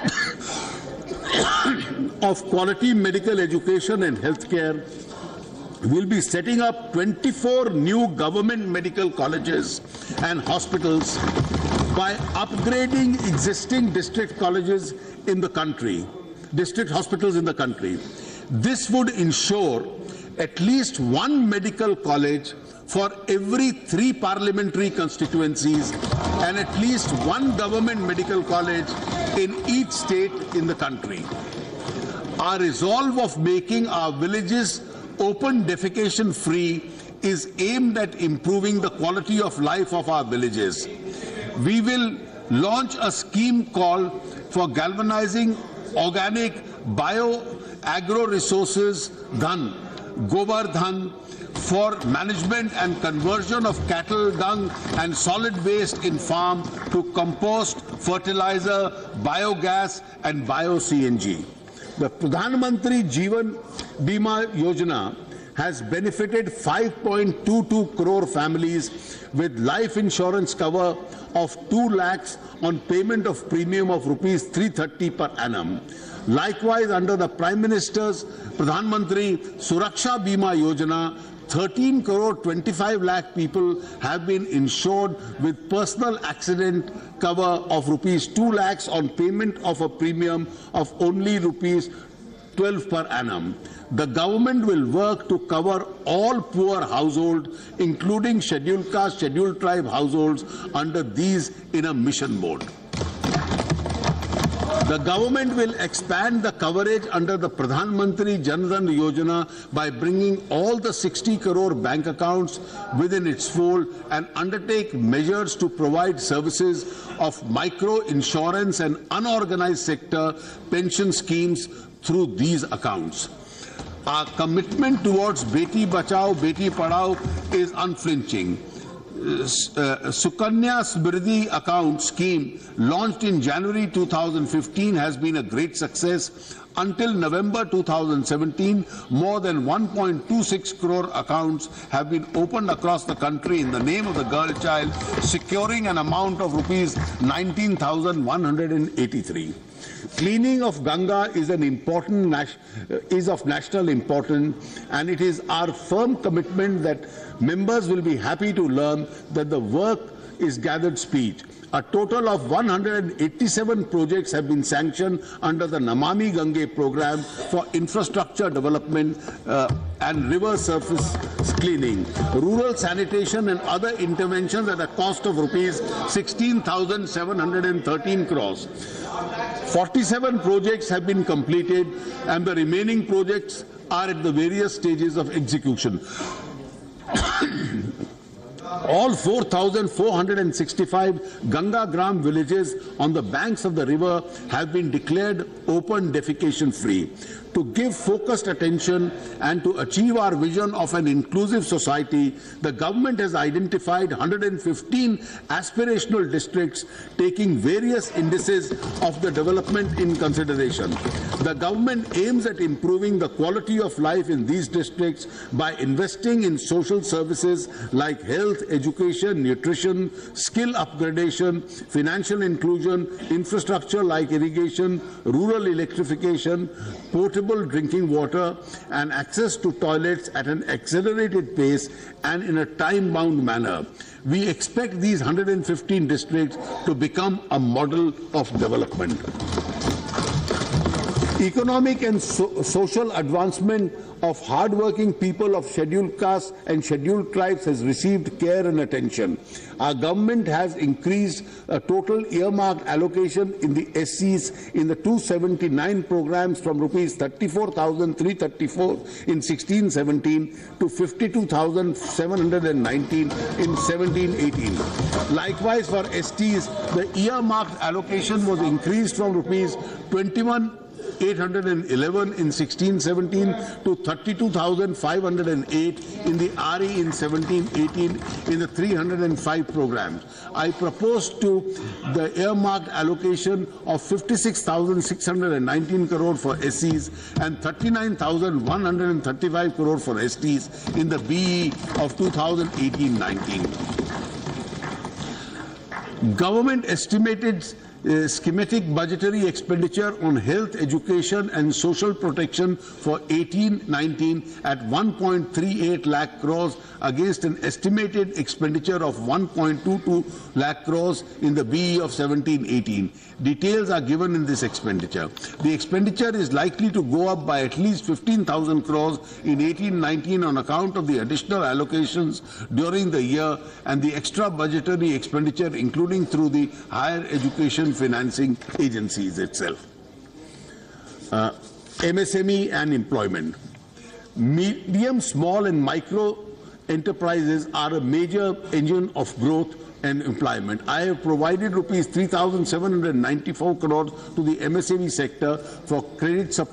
of quality medical education and healthcare, we'll be setting up twenty-four new government medical colleges and hospitals by upgrading existing district colleges in the country, district hospitals in the country. This would ensure at least one medical college for every three parliamentary constituencies and at least one government medical college in each state in the country. Our resolve of making our villages open defecation free is aimed at improving the quality of life of our villages. We will launch a scheme called for galvanizing organic bio-agro resources dhan, Gobar Dhan, for management and conversion of cattle dung and solid waste in farm to compost, fertilizer, biogas and bio-C N G. The Pradhan Mantri Jeevan Bima Yojana has benefited five point two two crore families with life insurance cover of two lakhs on payment of premium of rupees three thirty per annum. Likewise, under the Prime Minister's Pradhan Mantri Suraksha Bima Yojana, thirteen crore twenty-five lakh people have been insured with personal accident cover of rupees two lakhs on payment of a premium of only rupees twelve per annum. The government will work to cover all poor households, including scheduled caste, scheduled tribe households, under these in a mission mode. The government will expand the coverage under the Pradhan Mantri Jan Dhan Yojana by bringing all the sixty crore bank accounts within its fold and undertake measures to provide services of micro insurance and unorganized sector pension schemes through these accounts. Our commitment towards Beti Bachao, Beti Padhao is unflinching. Uh, Sukanya Smriddhi account scheme launched in January two thousand fifteen has been a great success. Until November two thousand seventeen, more than one point two six crore accounts have been opened across the country in the name of the girl child, securing an amount of rupees nineteen thousand one hundred eighty-three. Cleaning of Ganga is an important is of national importance, and it is our firm commitment that members will be happy to learn that the work is gathered speed. A total of one hundred eighty-seven projects have been sanctioned under the Namami Gange program for infrastructure development uh, and river surface cleaning, rural sanitation and other interventions at a cost of rupees sixteen thousand seven hundred thirteen crores. forty-seven projects have been completed and the remaining projects are at the various stages of execution. All four thousand four hundred sixty-five Ganga Gram villages on the banks of the river have been declared open defecation free. To give focused attention and to achieve our vision of an inclusive society, the government has identified one hundred fifteen aspirational districts, taking various indices of the development in consideration. The government aims at improving the quality of life in these districts by investing in social services like health, education, nutrition, skill upgradation, financial inclusion, infrastructure like irrigation, rural electrification, portable drinking water, and access to toilets at an accelerated pace and in a time-bound manner. We expect these one hundred fifteen districts to become a model of development. Economic and so social advancement of hard-working people of scheduled castes and scheduled tribes has received care and attention. Our government has increased a total earmarked allocation in the S Cs in the two hundred seventy-nine programs from rupees thirty-four thousand three hundred thirty-four in sixteen seventeen to fifty-two thousand seven hundred nineteen in seventeen eighteen. Likewise, for S Ts, the earmarked allocation was increased from rupees twenty-one eight hundred eleven in sixteen seventeen to thirty-two thousand five hundred eight in the R E in seventeen eighteen in the three hundred five programs. I propose to the earmarked allocation of fifty-six thousand six hundred nineteen crore for S Cs and thirty-nine thousand one hundred thirty-five crore for S Ts in the B E of two thousand eighteen nineteen. Government estimated Uh, schematic budgetary expenditure on health, education and social protection for eighteen nineteen at one point three eight lakh crores against an estimated expenditure of one point two two lakh crores in the B E of seventeen eighteen. Details are given in this expenditure. The expenditure is likely to go up by at least fifteen thousand crores in eighteen nineteen on account of the additional allocations during the year and the extra budgetary expenditure, including through the higher education financing agencies itself. Uh, M S M E and employment. Medium, small and micro enterprises are a major engine of growth and employment. I have provided rupees three thousand seven hundred ninety-four crores to the M S M E sector for credit support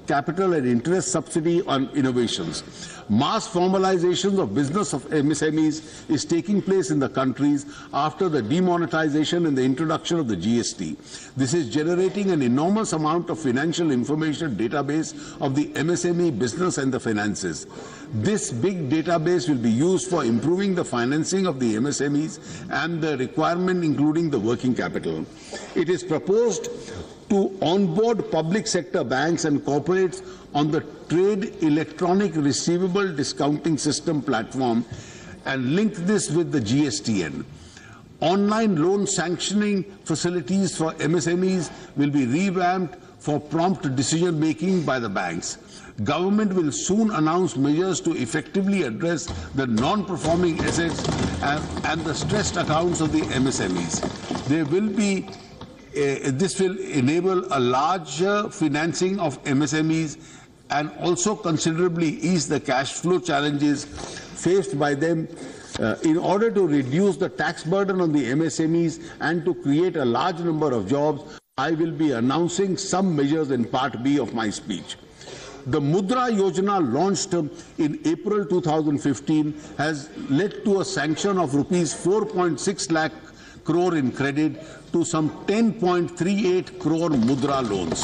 capital and interest subsidy on innovations. Mass formalization of business of M S M Es is taking place in the countries after the demonetization and the introduction of the G S T. This is generating an enormous amount of financial information database of the M S M E business and the finances. This big database will be used for improving the financing of the M S M Es and the requirement including the working capital. It is proposed to onboard public sector banks and corporates on the Trade Electronic Receivable Discounting System platform and link this with the G S T N. Online loan sanctioning facilities for M S M Es will be revamped for prompt decision making by the banks. Government will soon announce measures to effectively address the non-performing assets and, and the stressed accounts of the M S M Es. There will be Uh, this will enable a larger financing of M S M Es and also considerably ease the cash flow challenges faced by them uh, in order to reduce the tax burden on the M S M Es and to create a large number of jobs. I will be announcing some measures in Part B of my speech. The Mudra Yojana, launched in April two thousand fifteen, has led to a sanction of rupees four point six lakh crore in credit to some ten point three eight crore Mudra loans.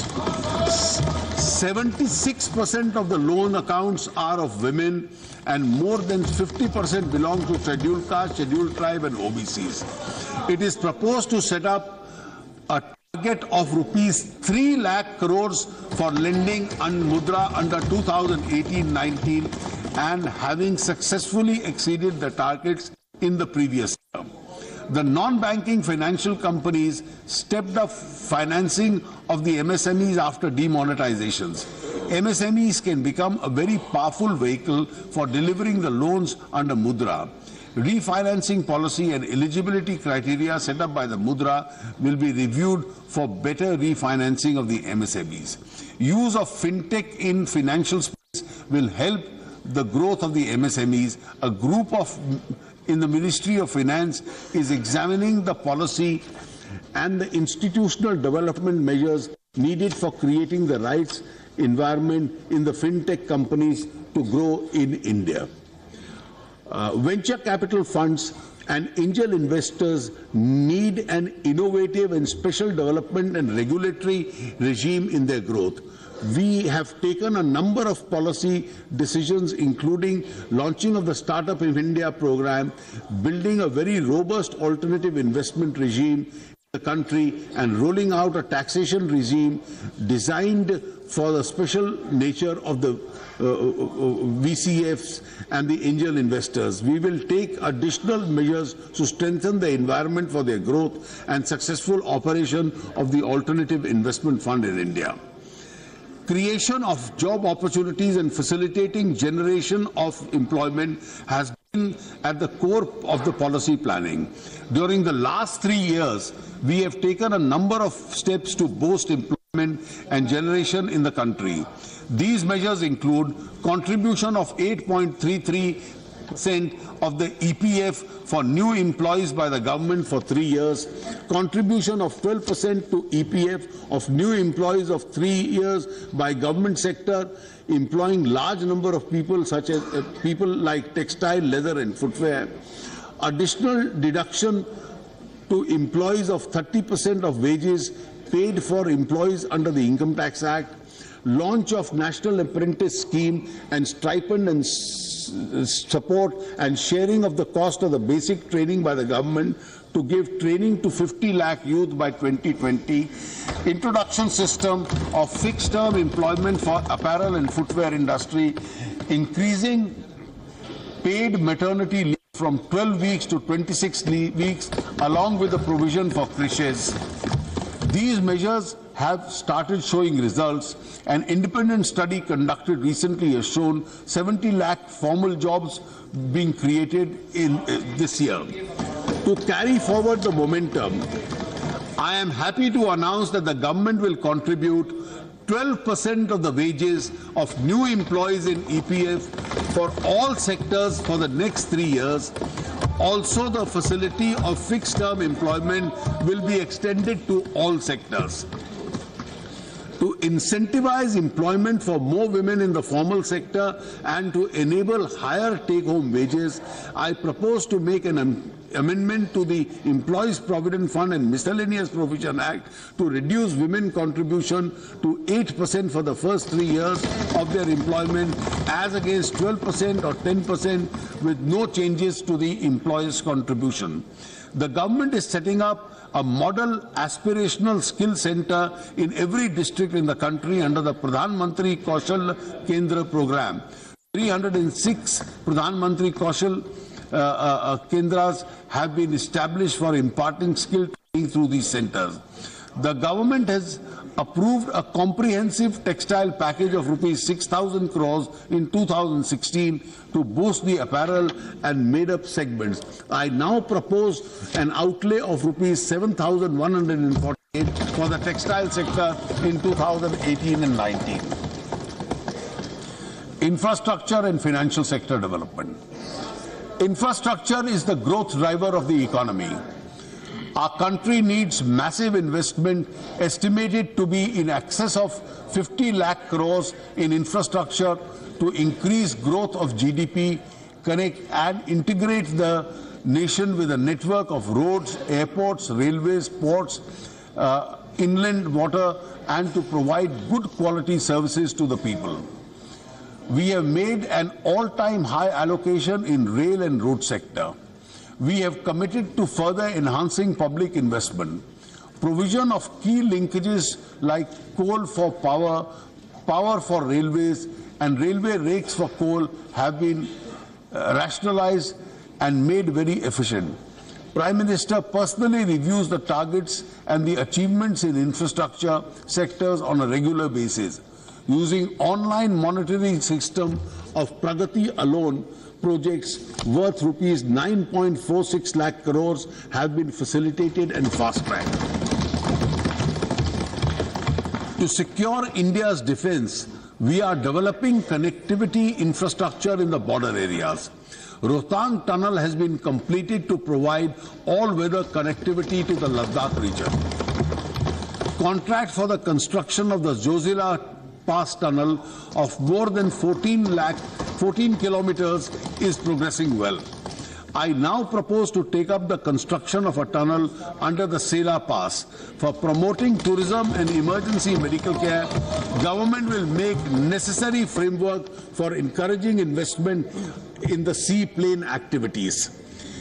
seventy-six percent of the loan accounts are of women and more than fifty percent belong to scheduled caste, scheduled tribe and O B Cs. It is proposed to set up a target of rupees three lakh crores for lending on Mudra under two thousand eighteen nineteen and having successfully exceeded the targets in the previous year. The non-banking financial companies stepped up financing of the M S M Es after demonetizations. M S M Es can become a very powerful vehicle for delivering the loans under Mudra. Refinancing policy and eligibility criteria set up by the Mudra will be reviewed for better refinancing of the M S M Es. Use of fintech in financial space will help the growth of the M S M Es. A group of in the Ministry of Finance is examining the policy and the institutional development measures needed for creating the right environment in the fintech companies to grow in India. Uh, venture capital funds and angel investors need an innovative and special development and regulatory regime in their growth. We have taken a number of policy decisions, including launching of the Startup in India program, building a very robust alternative investment regime in the country, and rolling out a taxation regime designed for the special nature of the uh, V C Fs and the angel investors. We will take additional measures to strengthen the environment for their growth and successful operation of the Alternative Investment Fund in India. Creation of job opportunities and facilitating generation of employment has been at the core of the policy planning. During the last three years, we have taken a number of steps to boost employment and generation in the country. These measures include contribution of eight point three three percent of the E P F for new employees by the government for three years, contribution of twelve percent to E P F of new employees of three years by government sector, employing large number of people such as uh, people like textile, leather and footwear, additional deduction to employees of thirty percent of wages paid for employees under the Income Tax Act, launch of National Apprentice Scheme and stipend and support and sharing of the cost of the basic training by the government to give training to fifty lakh youth by twenty twenty, introduction system of fixed term employment for apparel and footwear industry, increasing paid maternity leave from twelve weeks to twenty-six weeks along with the provision for creches. These measures have started showing results. An independent study conducted recently has shown seventy lakh formal jobs being created in uh, this year. To carry forward the momentum, I am happy to announce that the government will contribute twelve percent of the wages of new employees in E P F for all sectors for the next three years. Also, the facility of fixed-term employment will be extended to all sectors. To incentivize employment for more women in the formal sector and to enable higher take-home wages, I propose to make an am amendment to the Employees Provident Fund and Miscellaneous Provision Act to reduce women contribution to eight percent for the first three years of their employment as against twelve percent or ten percent with no changes to the employees' contribution. The government is setting up a model aspirational skill center in every district in the country under the Pradhan Mantri Kaushal Kendra program. three hundred six Pradhan Mantri Kaushal uh, uh, Kendras have been established for imparting skill training through these centers. The government has approved a comprehensive textile package of rupees six thousand crores in two thousand sixteen to boost the apparel and made-up segments. I now propose an outlay of rupees seven thousand one hundred forty-eight for the textile sector in two thousand eighteen and nineteen. Infrastructure and financial sector development. Infrastructure is the growth driver of the economy. Our country needs massive investment, estimated to be in excess of fifty lakh crores in infrastructure to increase growth of G D P, connect and integrate the nation with a network of roads, airports, railways, ports, uh, inland water, and to provide good quality services to the people. We have made an all-time high allocation in rail and road sector. We have committed to further enhancing public investment. Provision of key linkages like coal for power, power for railways, and railway rakes for coal have been uh, rationalized and made very efficient. Prime Minister personally reviews the targets and the achievements in infrastructure sectors on a regular basis. Using online monitoring system of Pragati alone, projects worth rupees nine point four six lakh crores have been facilitated and fast-tracked. To secure India's defense, we are developing connectivity infrastructure in the border areas. Rohtang Tunnel has been completed to provide all-weather connectivity to the Ladakh region. Contract for the construction of the Zojila Pass Tunnel of more than fourteen lakh fourteen kilometers is progressing well. I now propose to take up the construction of a tunnel under the Sela Pass. For promoting tourism and emergency medical care, government will make necessary framework for encouraging investment in the seaplane activities.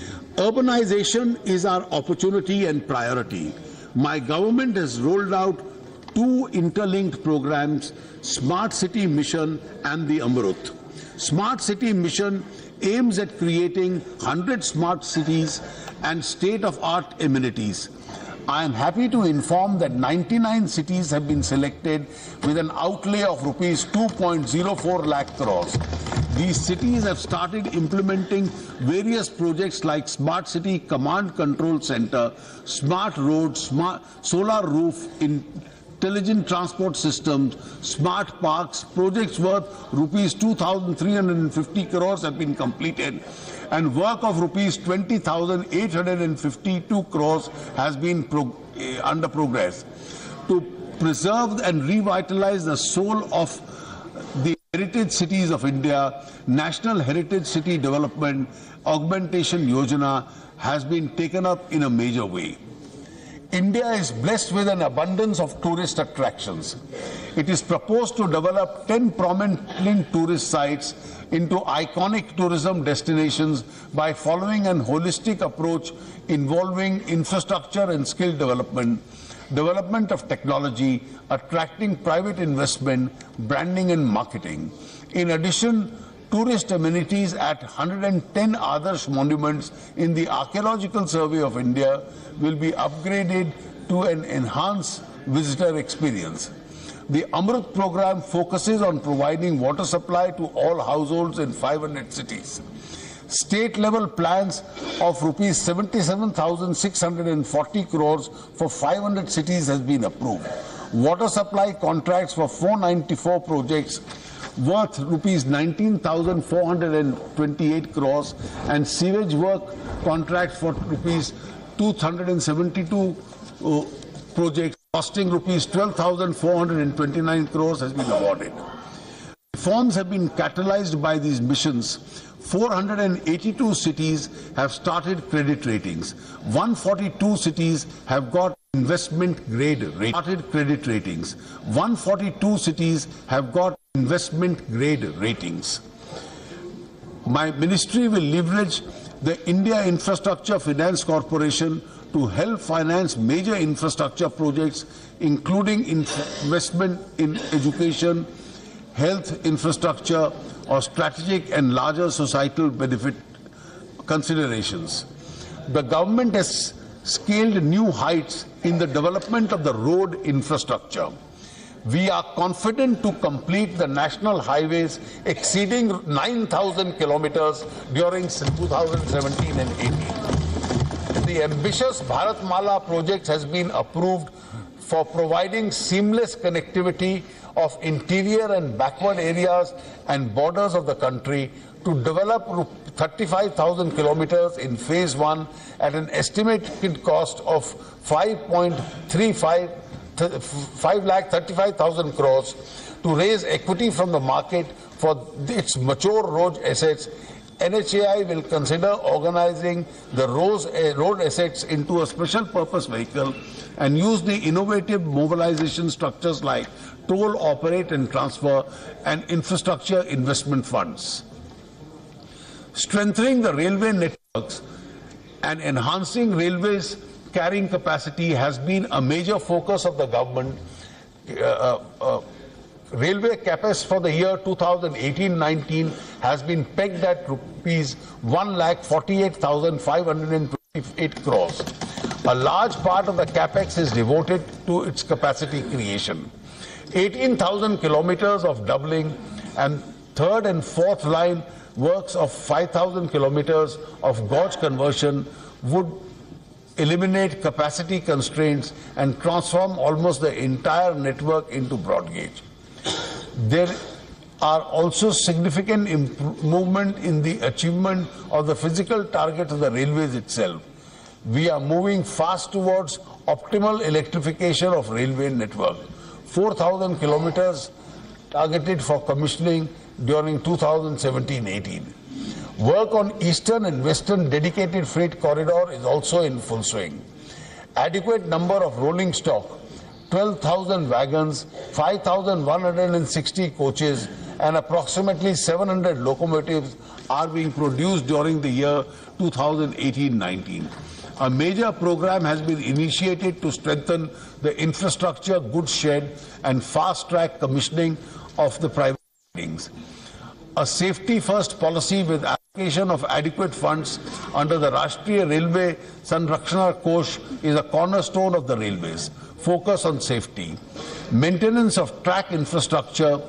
Urbanization is our opportunity and priority. My government has rolled out two interlinked programs, Smart City Mission and the Amrut. Smart City Mission aims at creating one hundred smart cities and state-of-art amenities. I am happy to inform that ninety-nine cities have been selected with an outlay of rupees two point zero four lakh crores. These cities have started implementing various projects like Smart City Command Control Center, Smart Roads, smart solar roof, in intelligent transport systems, smart parks. Projects worth rupees two thousand three hundred fifty crores have been completed, and work of rupees twenty thousand eight hundred fifty-two crores has been prog uh, under progress. To preserve and revitalize the soul of the heritage cities of India, National Heritage City Development Augmentation Yojana has been taken up in a major way. India is blessed with an abundance of tourist attractions. It is proposed to develop ten prominent tourist sites into iconic tourism destinations by following an holistic approach involving infrastructure and skill development, development of technology, attracting private investment, branding and marketing. In addition, tourist amenities at one hundred ten Adarsh monuments in the Archaeological Survey of India will be upgraded to an enhanced visitor experience. The Amrut program focuses on providing water supply to all households in five hundred cities. State-level plans of rupees seventy-seven thousand six hundred forty crores for five hundred cities has been approved. Water supply contracts for four hundred ninety-four projects worth rupees nineteen thousand four hundred twenty-eight crores and sewage work contract for rupees two hundred seventy-two uh, projects costing rupees twelve thousand four hundred twenty-nine crores has been awarded. Reforms have been catalyzed by these missions. four hundred eighty-two cities have started credit ratings. one hundred forty-two cities have got investment grade rating. Started credit ratings. one hundred forty-two cities have got investment grade ratings. My ministry will leverage the India Infrastructure Finance Corporation to help finance major infrastructure projects, including investment in education, health infrastructure, or strategic and larger societal benefit considerations. The government has scaled new heights in the development of the road infrastructure. We are confident to complete the national highways exceeding nine thousand kilometers during two thousand seventeen and eighteen. The ambitious Bharatmala project has been approved for providing seamless connectivity of interior and backward areas and borders of the country to develop thirty-five thousand kilometers in phase one at an estimated cost of five point three five five lakh thirty-five thousand crores to raise equity from the market for its mature road assets. N H A I will consider organizing the road assets into a special purpose vehicle and use the innovative mobilization structures like toll, operate and transfer and infrastructure investment funds. Strengthening the railway networks and enhancing railways carrying capacity has been a major focus of the government. Uh, uh, Railway capex for the year two thousand eighteen nineteen has been pegged at rupees one lakh forty-eight thousand five hundred twenty-eight crores. A large part of the capex is devoted to its capacity creation. eighteen thousand kilometers of doubling and third and fourth line works of five thousand kilometers of gauge conversion would eliminate capacity constraints and transform almost the entire network into broad gauge. There are also significant improvement in the achievement of the physical target of the railways itself. We are moving fast towards optimal electrification of railway network. four thousand kilometers targeted for commissioning during two thousand seventeen eighteen. Work on eastern and western dedicated freight corridor is also in full swing. Adequate number of rolling stock, twelve thousand wagons, five thousand one hundred sixty coaches and approximately seven hundred locomotives are being produced during the year two thousand eighteen nineteen. A major program has been initiated to strengthen the infrastructure goods shed and fast-track commissioning of the private buildings. A safety-first policy with allocation of adequate funds under the Rashtriya Railway Sanrakshana Kosh is a cornerstone of the railways. Focus on safety. Maintenance of track infrastructure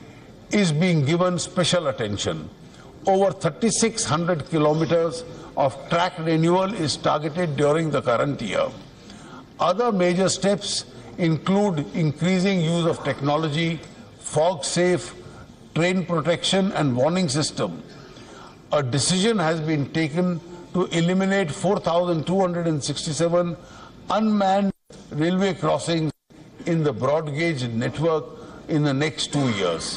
is being given special attention. Over thirty-six hundred kilometers of track renewal is targeted during the current year. Other major steps include increasing use of technology, fog-safe, train protection and warning system. A decision has been taken to eliminate four thousand two hundred sixty-seven unmanned railway crossings in the broad gauge network in the next two years.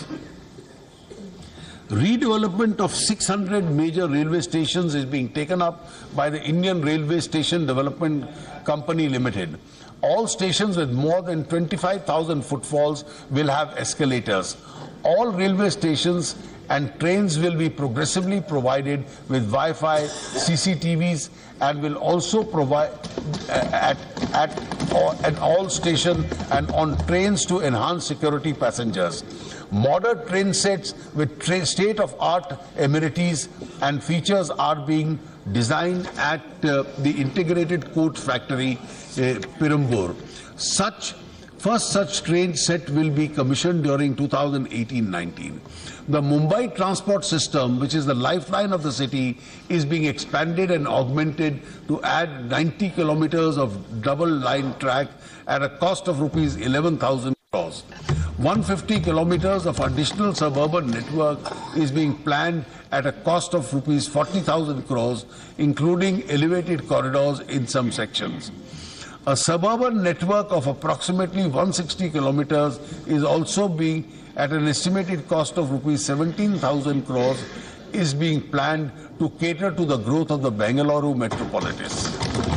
Redevelopment of six hundred major railway stations is being taken up by the Indian Railway Station Development Company Limited. All stations with more than twenty-five thousand footfalls will have escalators. All railway stations and trains will be progressively provided with Wi-Fi, C C T Vs and will also provide uh, at, at, or, at all stations and on trains to enhance security passengers. Modern train sets with tra state-of-art amenities and features are being designed at uh, the Integrated Coach Factory, uh, Perambur. Such First such train set will be commissioned during two thousand eighteen nineteen. The Mumbai transport system, which is the lifeline of the city, is being expanded and augmented to add ninety kilometers of double line track at a cost of rupees eleven thousand crores. one hundred fifty kilometers of additional suburban network is being planned at a cost of rupees forty thousand crores, including elevated corridors in some sections. A suburban network of approximately one hundred sixty kilometers is also being, at an estimated cost of rupees seventeen thousand crores, is being planned to cater to the growth of the Bengaluru metropolis.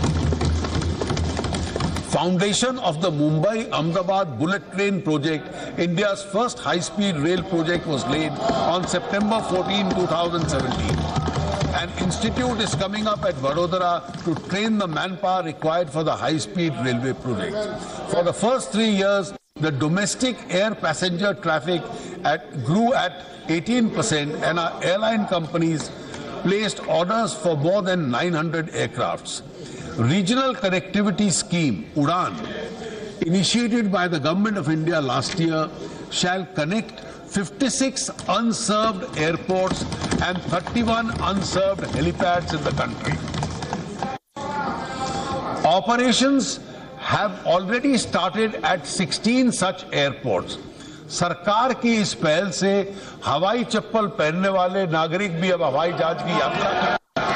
Foundation of the Mumbai-Ahmedabad bullet train project, India's first high-speed rail project, was laid on September fourteenth, two thousand seventeen. An institute is coming up at Vadodara to train the manpower required for the high-speed railway project. For the first three years, the domestic air passenger traffic at, grew at eighteen percent, and our airline companies placed orders for more than nine hundred aircrafts. Regional Connectivity Scheme, UDAN, initiated by the Government of India last year, shall connect fifty-six unserved airports and thirty-one unserved helipads in the country. Operations have already started at sixteen such airports. सरकार की इस पहल से हवाई चप्पल पहनने वाले नागरिक भी अब हवाई जहाज की यात्रा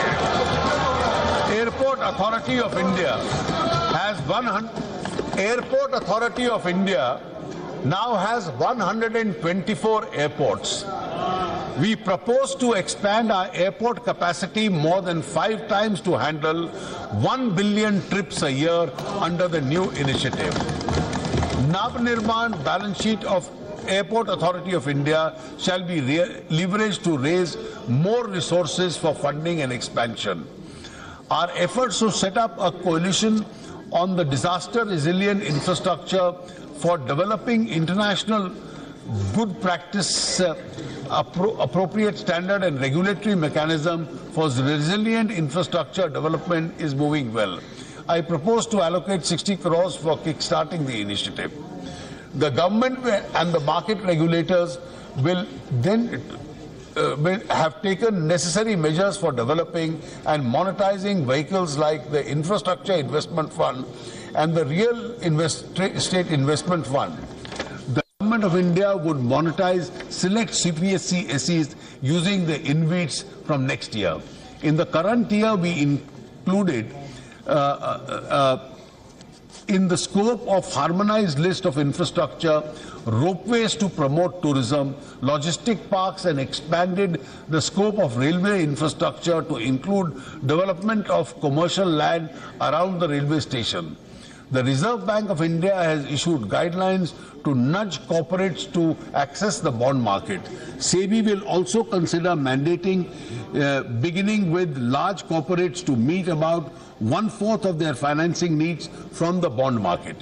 Airport Authority of India has one hundred Airport Authority of India now has one hundred twenty-four airports. We propose to expand our airport capacity more than five times to handle one billion trips a year under the new initiative. Navnirman balance sheet of Airport Authority of India shall be leveraged to raise more resources for funding and expansion. Our efforts to set up a coalition on the disaster resilient infrastructure for developing international good practice, uh, appro appropriate standard and regulatory mechanism for resilient infrastructure development is moving well. I propose to allocate sixty crores for kickstarting the initiative. The government and the market regulators will then uh, will have taken necessary measures for developing and monetizing vehicles like the Infrastructure Investment Fund and the Real Invest Estate Investment Fund. The Government of India would monetize select C P S C S Es using the I N V I Ts from next year. In the current year, we included uh, uh, uh, in the scope of harmonized list of infrastructure, ropeways to promote tourism, logistic parks, and expanded the scope of railway infrastructure to include development of commercial land around the railway station. The Reserve Bank of India has issued guidelines to nudge corporates to access the bond market. SEBI will also consider mandating, uh, beginning with large corporates to meet about one-fourth of their financing needs from the bond market.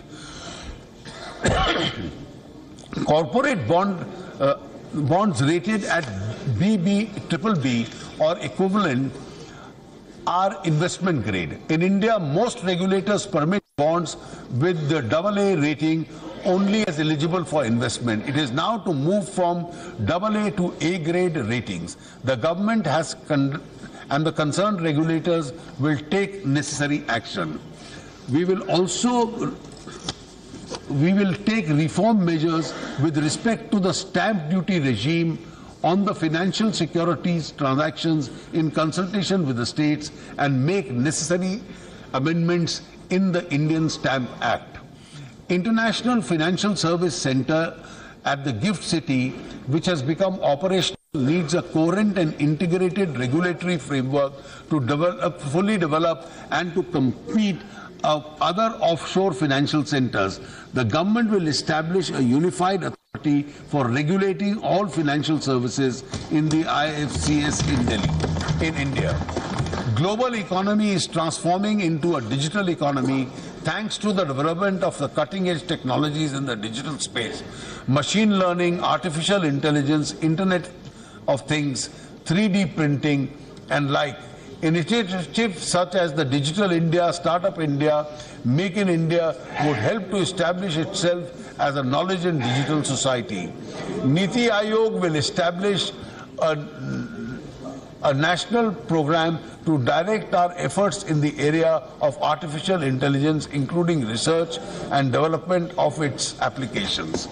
Corporate bond, uh, bonds rated at B B, triple B or equivalent are investment grade. In India, most regulators permit bonds with the double A rating only as eligible for investment. It is now to move from double A to A grade ratings. The government has con and the concerned regulators will take necessary action. We will also we will take reform measures with respect to the stamp duty regime on the financial securities transactions in consultation with the states and make necessary amendments in the Indian Stamp Act. International Financial Service Center at the Gift City, which has become operational, needs a coherent and integrated regulatory framework to develop, fully develop and to compete uh, other offshore financial centers. The government will establish a unified authority for regulating all financial services in the I F C S in Delhi, in India. Global economy is transforming into a digital economy thanks to the development of the cutting-edge technologies in the digital space. Machine learning, artificial intelligence, Internet of Things, three D printing and like. Initiatives such as the Digital India, Startup India, Make in India would help to establish itself as a knowledge and digital society. Niti Aayog will establish a, a national program to direct our efforts in the area of artificial intelligence, including research and development of its applications.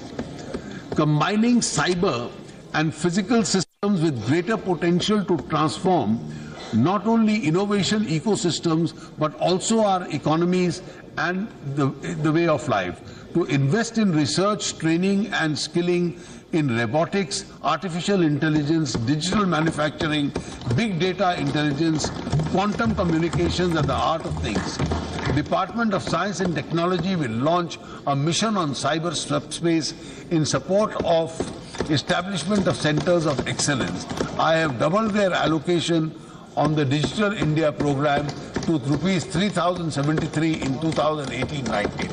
Combining cyber and physical systems with greater potential to transform not only innovation ecosystems, but also our economies and the, the way of life. To invest in research, training and skilling in robotics, artificial intelligence, digital manufacturing, big data intelligence, quantum communications and the art of things. Department of Science and Technology will launch a mission on cyber space in support of establishment of centers of excellence. I have doubled their allocation on the Digital India program to rupees three thousand seventy-three in two thousand eighteen nineteen.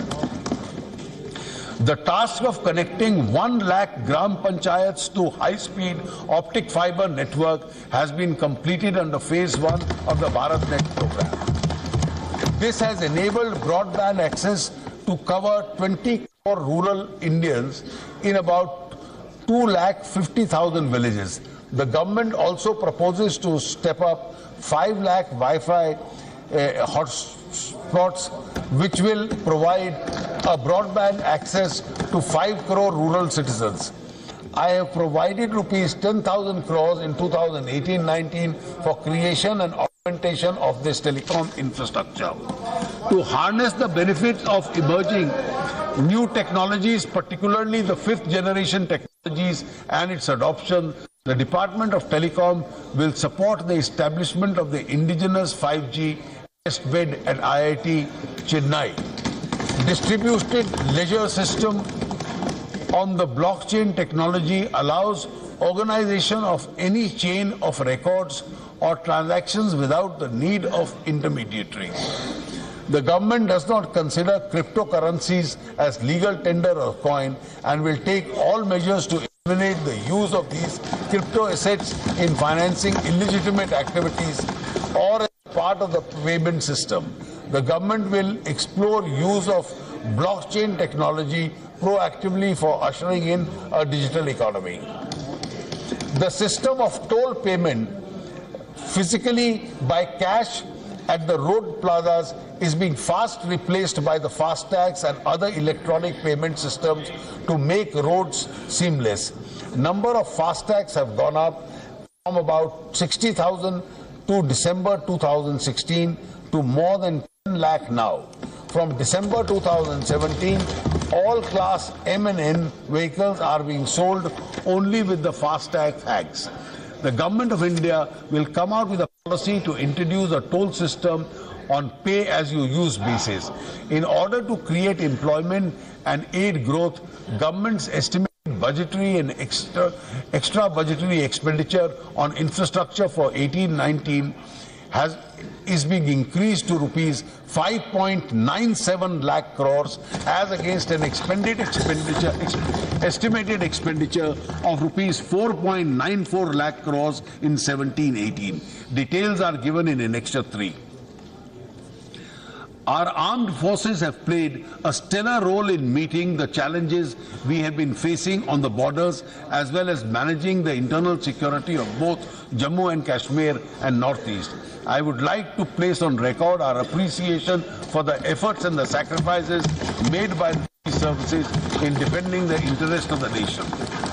The task of connecting one lakh gram panchayats to high-speed optic fiber network has been completed under phase one of the BharatNet program. This has enabled broadband access to cover twenty crore rural Indians in about two lakh fifty thousand villages. The government also proposes to step up five lakh Wi-Fi uh, hotspots, which will provide a broadband access to five crore rural citizens. I have provided rupees ten thousand crores in two thousand eighteen nineteen for creation and augmentation of this telecom infrastructure. To harness the benefits of emerging new technologies, particularly the fifth generation technologies and its adoption, the Department of Telecom will support the establishment of the indigenous five G test bed at I I T Chennai. Distributed ledger system on the blockchain technology allows organization of any chain of records or transactions without the need of intermediaries. The government does not consider cryptocurrencies as legal tender or coin and will take all measures to eliminate the use of these crypto assets in financing illegitimate activities or as part of the payment system. The government will explore use of blockchain technology proactively for ushering in a digital economy. The system of toll payment physically by cash at the road plazas is being fast replaced by the FASTags and other electronic payment systems to make roads seamless. Number of FASTags have gone up from about sixty thousand to December two thousand sixteen to more than ten lakh now. From December two thousand seventeen, all class M and N vehicles are being sold only with the FASTag tags. The Government of India will come out with a policy to introduce a toll system on pay-as-you-use basis. In order to create employment and aid growth, government's estimated budgetary and extra, extra budgetary expenditure on infrastructure for eighteen nineteen has is being increased to rupees five point nine seven lakh crores as against an expended expenditure ex, estimated expenditure of rupees four point nine four lakh crores in seventeen eighteen. Details are given in Annexure three. Our armed forces have played a stellar role in meeting the challenges we have been facing on the borders as well as managing the internal security of both Jammu and Kashmir and Northeast. I would like to place on record our appreciation for the efforts and the sacrifices made by the services in defending the interest of the nation.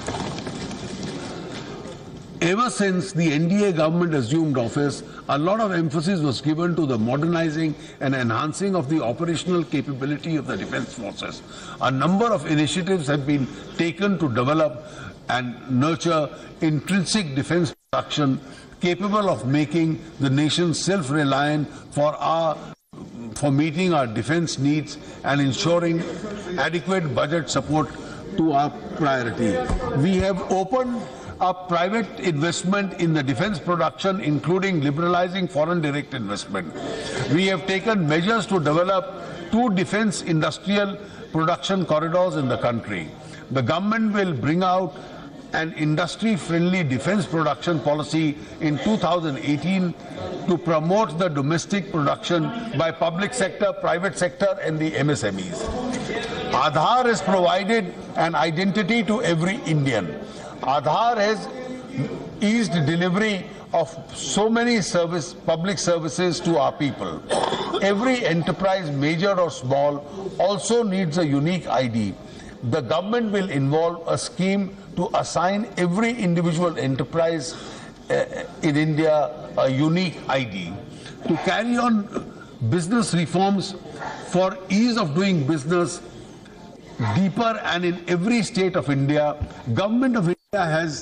Ever since the N D A government assumed office, a lot of emphasis was given to the modernizing and enhancing of the operational capability of the defense forces. A number of initiatives have been taken to develop and nurture intrinsic defense production capable of making the nation self-reliant for our for meeting our defense needs and ensuring adequate budget support to our priority. We have opened up private investment in the defense production, including liberalizing foreign direct investment. We have taken measures to develop two defense industrial production corridors in the country. The government will bring out an industry-friendly defense production policy in two thousand eighteen to promote the domestic production by public sector, private sector and the M S M Es. Aadhaar has provided an identity to every Indian. Aadhaar has eased delivery of so many service, public services to our people. Every enterprise, major or small, also needs a unique I D. The government will involve a scheme to assign every individual enterprise in India a unique I D. To carry on business reforms for ease of doing business deeper and in every state of India, Government of India has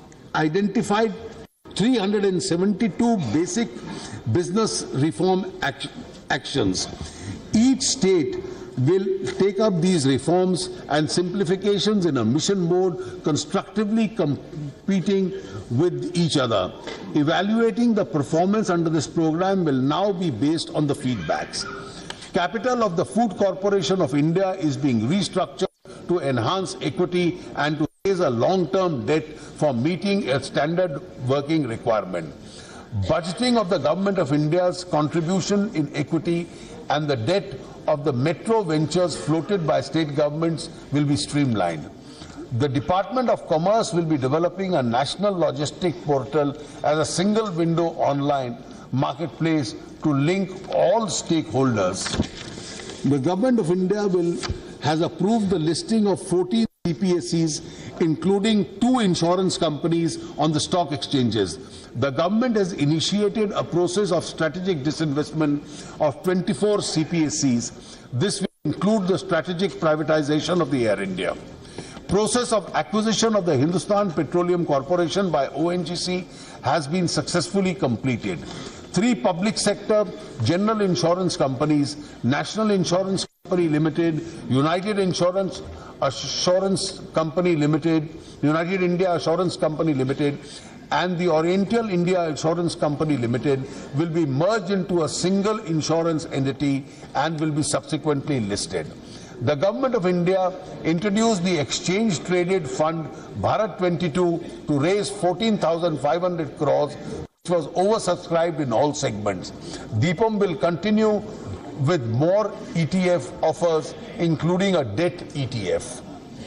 identified three hundred seventy-two basic business reform act actions. Each state will take up these reforms and simplifications in a mission mode, constructively competing with each other. Evaluating the performance under this program will now be based on the feedbacks. Capital of the Food Corporation of India is being restructured to enhance equity and to raise a long-term debt for meeting a standard working requirement. Budgeting of the Government of India's contribution in equity and the debt of the metro ventures floated by state governments will be streamlined. The Department of Commerce will be developing a national logistic portal as a single window online marketplace to link all stakeholders. The Government of India will has approved the listing of fourteen C P S Es, including two insurance companies, on the stock exchanges. The government has initiated a process of strategic disinvestment of twenty-four C P S Es. This will include the strategic privatization of the Air India. Process of acquisition of the Hindustan Petroleum Corporation by O N G C has been successfully completed. Three public sector general insurance companies, National Insurance Company Limited, United Insurance Assurance Company Limited, United India Assurance Company Limited, and the Oriental India Insurance Company Limited will be merged into a single insurance entity and will be subsequently listed. The Government of India introduced the exchange-traded fund Bharat twenty-two to raise fourteen thousand five hundred crores, which was oversubscribed in all segments. DIPAM will continue with more E T F offers, including a debt E T F.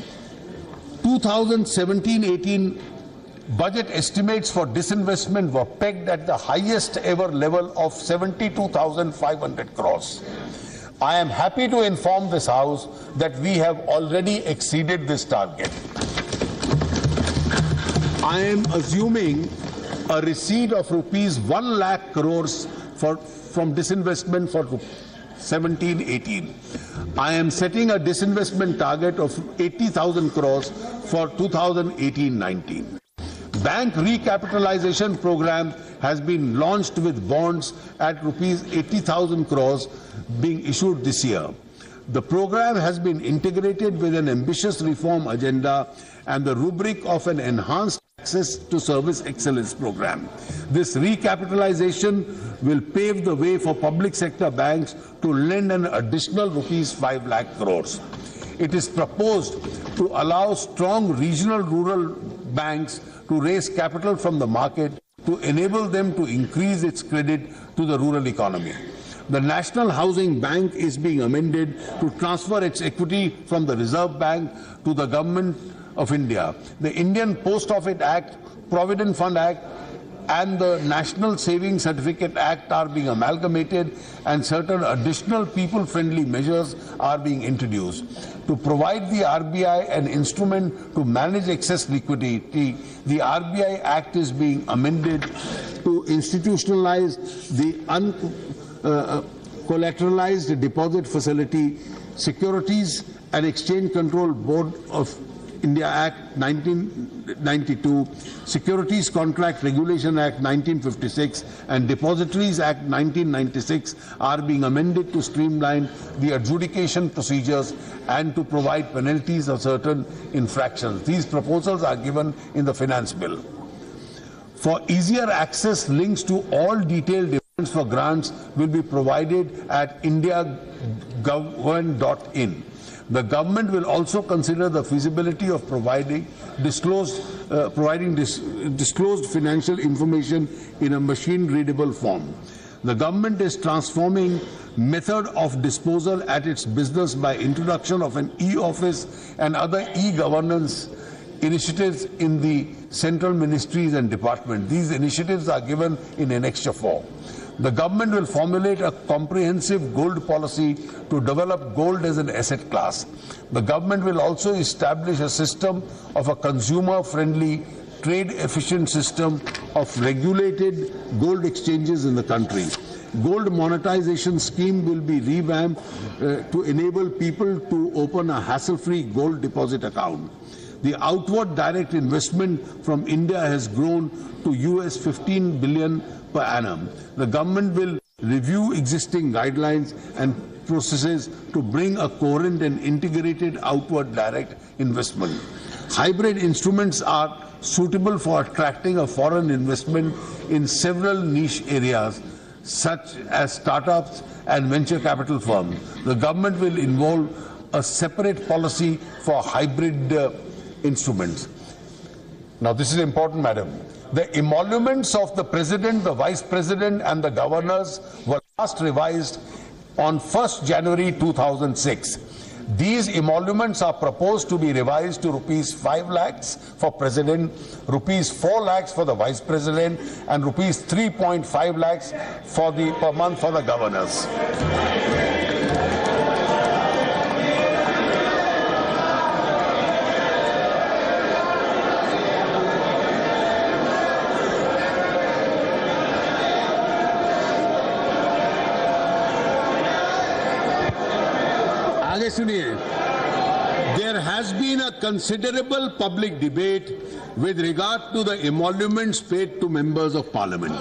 twenty seventeen eighteen budget estimates for disinvestment were pegged at the highest ever level of seventy-two thousand five hundred crores. I am happy to inform this House that we have already exceeded this target. I am assuming a receipt of rupees one lakh crores for, from disinvestment for seventeen eighteen. I am setting a disinvestment target of eighty thousand crores for two thousand eighteen nineteen. Bank recapitalization program has been launched with bonds at rupees eighty thousand crores being issued this year. The program has been integrated with an ambitious reform agenda and the rubric of an enhanced access to service excellence program. This recapitalization will pave the way for public sector banks to lend an additional rupees five lakh crores. It is proposed to allow strong regional rural banks to raise capital from the market to enable them to increase its credit to the rural economy. The National Housing Bank is being amended to transfer its equity from the Reserve Bank to the Government of India. The Indian Post Office Act, Provident Fund Act, and the National Savings Certificate Act are being amalgamated, and certain additional people-friendly measures are being introduced. To provide the R B I an instrument to manage excess liquidity, the R B I Act is being amended to institutionalize the uncollateralized uh, deposit facility, Securities and Exchange Control Board of India Act nineteen ninety-two, Securities Contract Regulation Act nineteen fifty-six, and Depositories Act nineteen ninety-six are being amended to streamline the adjudication procedures and to provide penalties of certain infractions. These proposals are given in the Finance Bill. For easier access, links to all detailed demands for grants will be provided at india gov dot in. The government will also consider the feasibility of providing disclosed, uh, providing dis disclosed financial information in a machine-readable form. The government is transforming method of disposal at its business by introduction of an e-office and other e-governance initiatives in the central ministries and departments. These initiatives are given in Annexure four. The government will formulate a comprehensive gold policy to develop gold as an asset class. The government will also establish a system of a consumer-friendly trade-efficient system of regulated gold exchanges in the country. Gold monetization scheme will be revamped uh, to enable people to open a hassle-free gold deposit account. The outward direct investment from India has grown to U S fifteen billion per annum. The government will review existing guidelines and processes to bring a coherent and integrated outward direct investment. Hybrid instruments are suitable for attracting a foreign investment in several niche areas, such as startups and venture capital firms. The government will involve a separate policy for hybrid uh, instruments. Now, this is important, madam. The emoluments of the President, the Vice President and the governors were last revised on first January two thousand six. These emoluments are proposed to be revised to rupees five lakhs for President, rupees four lakhs for the Vice President and rupees three point five lakhs for the, per month for the governors. There has been a considerable public debate with regard to the emoluments paid to members of Parliament.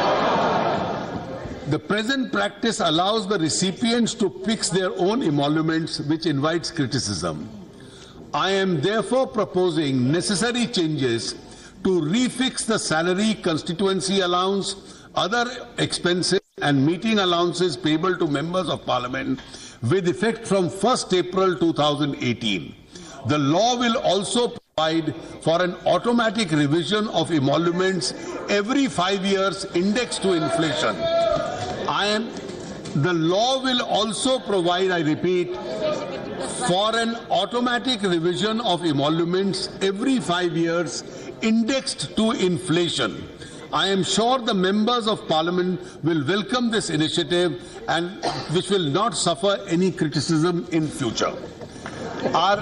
The present practice allows the recipients to fix their own emoluments, which invites criticism. I am therefore proposing necessary changes to refix the salary, constituency allowance, other expenses and meeting allowances payable to members of Parliament with effect from first April two thousand eighteen. The law will also provide for an automatic revision of emoluments every five years indexed to inflation. I am, the law will also provide, I repeat, for an automatic revision of emoluments every five years indexed to inflation. I am sure the members of Parliament will welcome this initiative and which will not suffer any criticism in future. Our,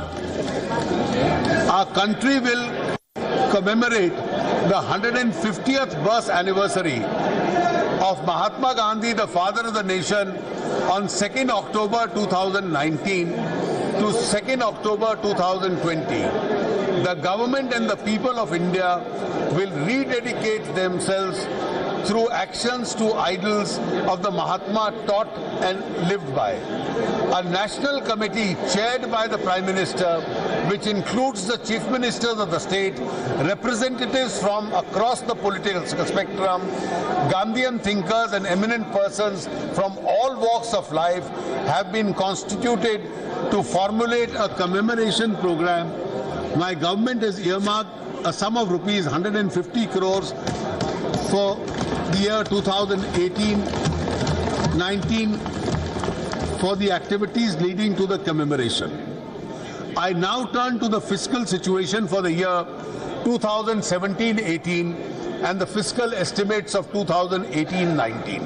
our country will commemorate the one hundred fiftieth birth anniversary of Mahatma Gandhi, the father of the nation, on second October two thousand nineteen to second October two thousand twenty. The government and the people of India will rededicate themselves through actions to idols of the Mahatma taught and lived by. A national committee chaired by the Prime Minister, which includes the Chief Ministers of the state, representatives from across the political spectrum, Gandhian thinkers and eminent persons from all walks of life have been constituted to formulate a commemoration program. My government has earmarked a sum of rupees one hundred fifty crores for the year two thousand eighteen nineteen for the activities leading to the commemoration. I now turn to the fiscal situation for the year two thousand seventeen eighteen and the fiscal estimates of two thousand eighteen nineteen.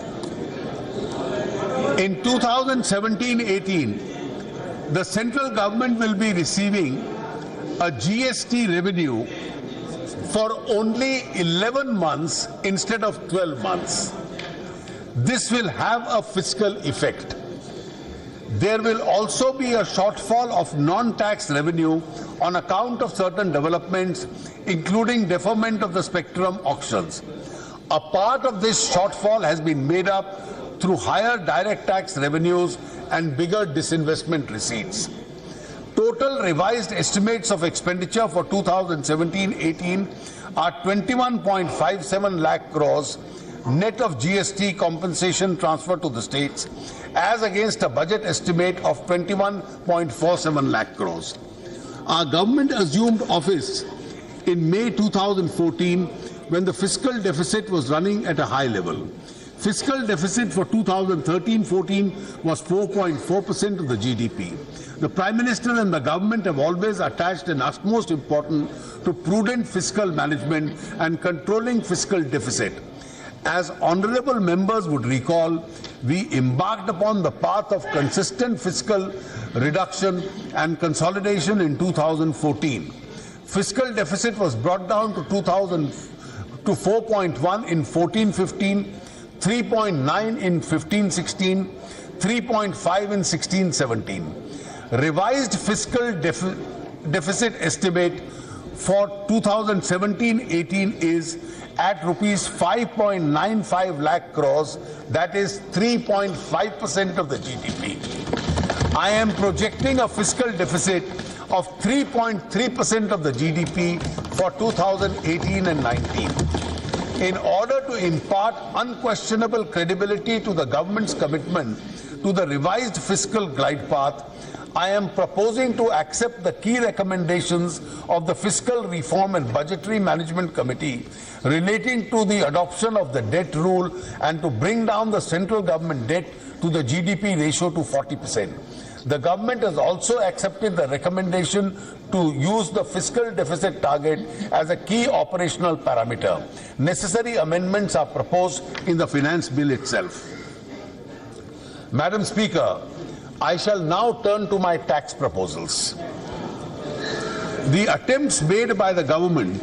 In two thousand seventeen eighteen, the central government will be receiving a G S T revenue for only eleven months instead of twelve months. This will have a fiscal effect. There will also be a shortfall of non-tax revenue on account of certain developments, including deferment of the spectrum auctions. A part of this shortfall has been made up through higher direct tax revenues and bigger disinvestment receipts. Total revised estimates of expenditure for two thousand seventeen eighteen are twenty-one point five seven lakh crores net of G S T compensation transfer to the states, as against a budget estimate of twenty-one point four seven lakh crores. Our government assumed office in May two thousand fourteen when the fiscal deficit was running at a high level. Fiscal deficit for two thousand thirteen fourteen was four point four percent of the G D P. The Prime Minister and the government have always attached an utmost importance to prudent fiscal management and controlling fiscal deficit. As honourable members would recall, we embarked upon the path of consistent fiscal reduction and consolidation in two thousand fourteen. Fiscal deficit was brought down to two thousand to four point one in fourteen fifteen, three point nine in fifteen sixteen, three point five in sixteen seventeen. Revised fiscal defi deficit estimate for two thousand seventeen eighteen is at rupees five point nine five lakh crores, that is three point five percent of the G D P. I am projecting a fiscal deficit of three point three percent of the G D P for two thousand eighteen and nineteen. In order to impart unquestionable credibility to the government's commitment to the revised fiscal glide path, I am proposing to accept the key recommendations of the Fiscal Reform and Budgetary Management Committee relating to the adoption of the debt rule and to bring down the central government debt to the G D P ratio to forty percent. The government has also accepted the recommendation to use the fiscal deficit target as a key operational parameter. Necessary amendments are proposed in the finance bill itself. Madam Speaker, I shall now turn to my tax proposals. The attempts made by the government,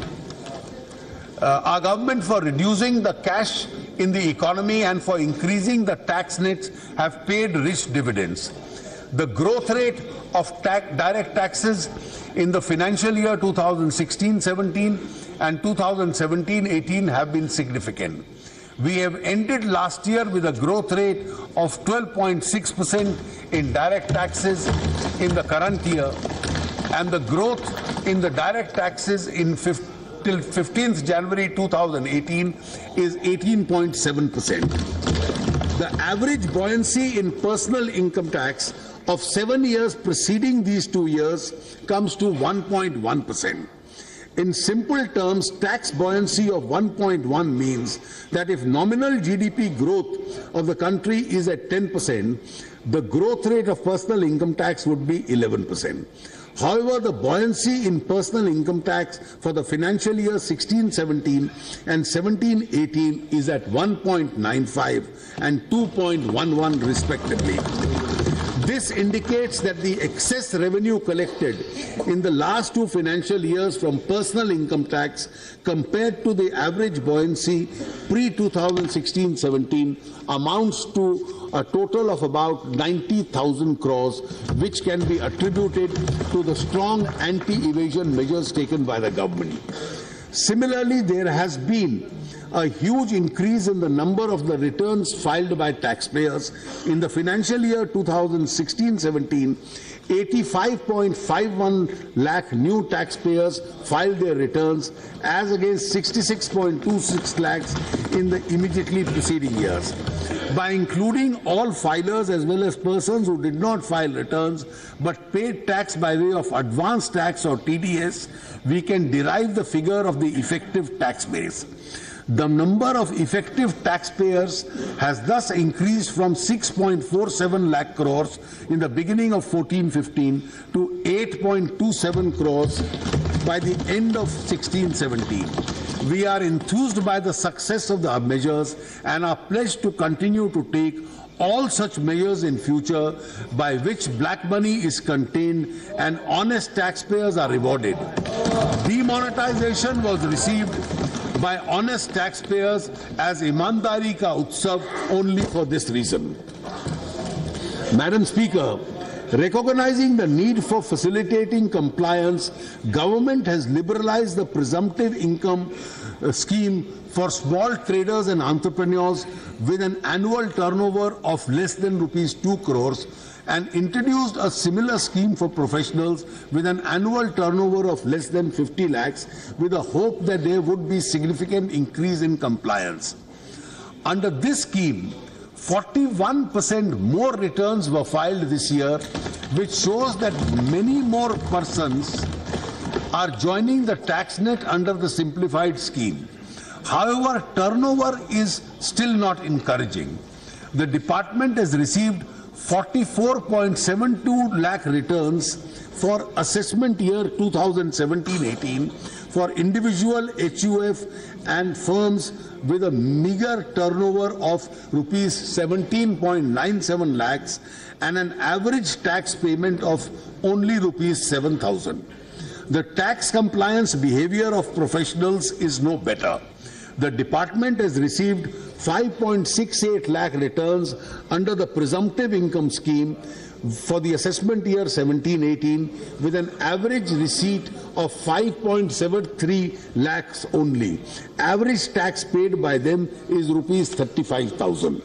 uh, our government for reducing the cash in the economy and for increasing the tax nets have paid rich dividends. The growth rate of tax, direct taxes in the financial year two thousand sixteen seventeen and two thousand seventeen eighteen have been significant. We have ended last year with a growth rate of twelve point six percent in direct taxes in the current year, and the growth in the direct taxes in till fifteenth January two thousand eighteen is eighteen point seven percent. The average buoyancy in personal income tax of seven years preceding these two years comes to one point one percent. In simple terms, tax buoyancy of one point one means that if nominal G D P growth of the country is at ten percent, the growth rate of personal income tax would be eleven percent. However, the buoyancy in personal income tax for the financial year sixteen seventeen and seventeen eighteen is at one point nine five and two point one one respectively. This indicates that the excess revenue collected in the last two financial years from personal income tax compared to the average buoyancy pre two thousand sixteen seventeen amounts to a total of about ninety thousand crores, which can be attributed to the strong anti-evasion measures taken by the government. Similarly, there has been a huge increase in the number of the returns filed by taxpayers. In the financial year two thousand sixteen seventeen, eighty-five point five one lakh new taxpayers filed their returns as against sixty-six point two six lakhs in the immediately preceding years. By including all filers as well as persons who did not file returns but paid tax by way of advance tax or T D S, we can derive the figure of the effective tax base. The number of effective taxpayers has thus increased from six point four seven lakh crores in the beginning of fourteen fifteen to eight point two seven crores by the end of sixteen seventeen. We are enthused by the success of the measures and are pledged to continue to take all such measures in future by which black money is contained and honest taxpayers are rewarded. Demonetization was received by honest taxpayers as Imandari ka Utsav only for this reason. Madam Speaker, recognizing the need for facilitating compliance, government has liberalized the presumptive income uh, scheme for small traders and entrepreneurs with an annual turnover of less than rupees two crores and introduced a similar scheme for professionals with an annual turnover of less than fifty lakhs with a hope that there would be significant increase in compliance. Under this scheme, forty-one percent more returns were filed this year, which shows that many more persons are joining the tax net under the simplified scheme. However, turnover is still not encouraging. The department has received forty-four point seven two lakh returns for assessment year two thousand seventeen eighteen for individual H U F and firms with a meager turnover of rupees seventeen point nine seven lakhs and an average tax payment of only rupees seven thousand. The tax compliance behavior of professionals is no better. The department has received five point six eight lakh returns under the presumptive income scheme for the assessment year seventeen eighteen with an average receipt of five point seven three lakhs only. Average tax paid by them is rupees thirty-five thousand.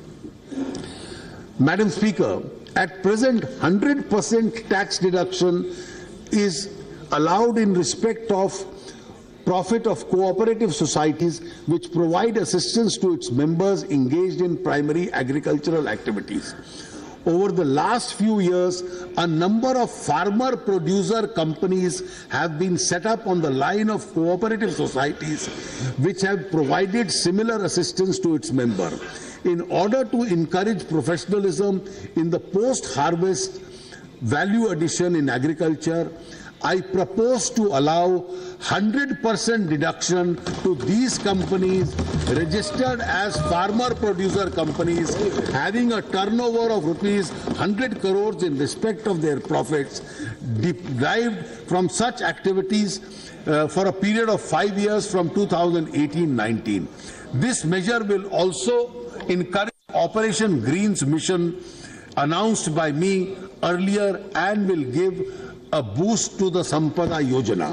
Madam Speaker, at present one hundred percent tax deduction is allowed in respect of profit of cooperative societies which provide assistance to its members engaged in primary agricultural activities. Over the last few years, a number of farmer-producer companies have been set up on the line of cooperative societies which have provided similar assistance to its members. In order to encourage professionalism in the post-harvest value addition in agriculture, I propose to allow one hundred percent deduction to these companies registered as farmer-producer companies having a turnover of rupees one hundred crores in respect of their profits derived from such activities uh, for a period of five years from two thousand eighteen nineteen. This measure will also encourage Operation Greens mission announced by me earlier and will give a boost to the Sampada Yojana.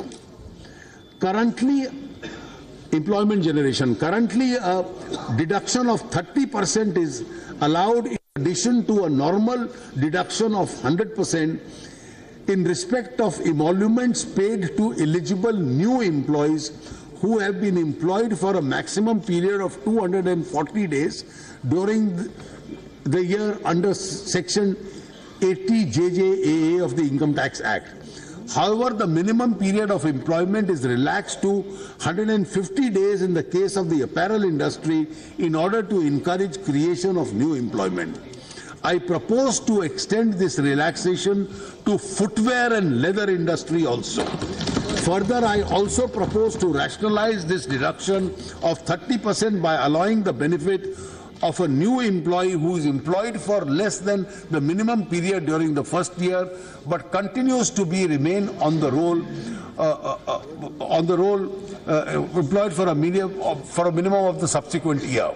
Currently, employment generation. Currently, a deduction of thirty percent is allowed in addition to a normal deduction of one hundred percent in respect of emoluments paid to eligible new employees who have been employed for a maximum period of two hundred forty days during the year under Section eighty J J A A of the Income Tax Act. However, the minimum period of employment is relaxed to one hundred fifty days in the case of the apparel industry in order to encourage creation of new employment. I propose to extend this relaxation to footwear and leather industry also. Further, I also propose to rationalize this deduction of thirty percent by allowing the benefit of a new employee who is employed for less than the minimum period during the first year but continues to be remain on the roll uh, uh, uh, on the roll uh, employed for a medium uh, for a minimum of the subsequent year.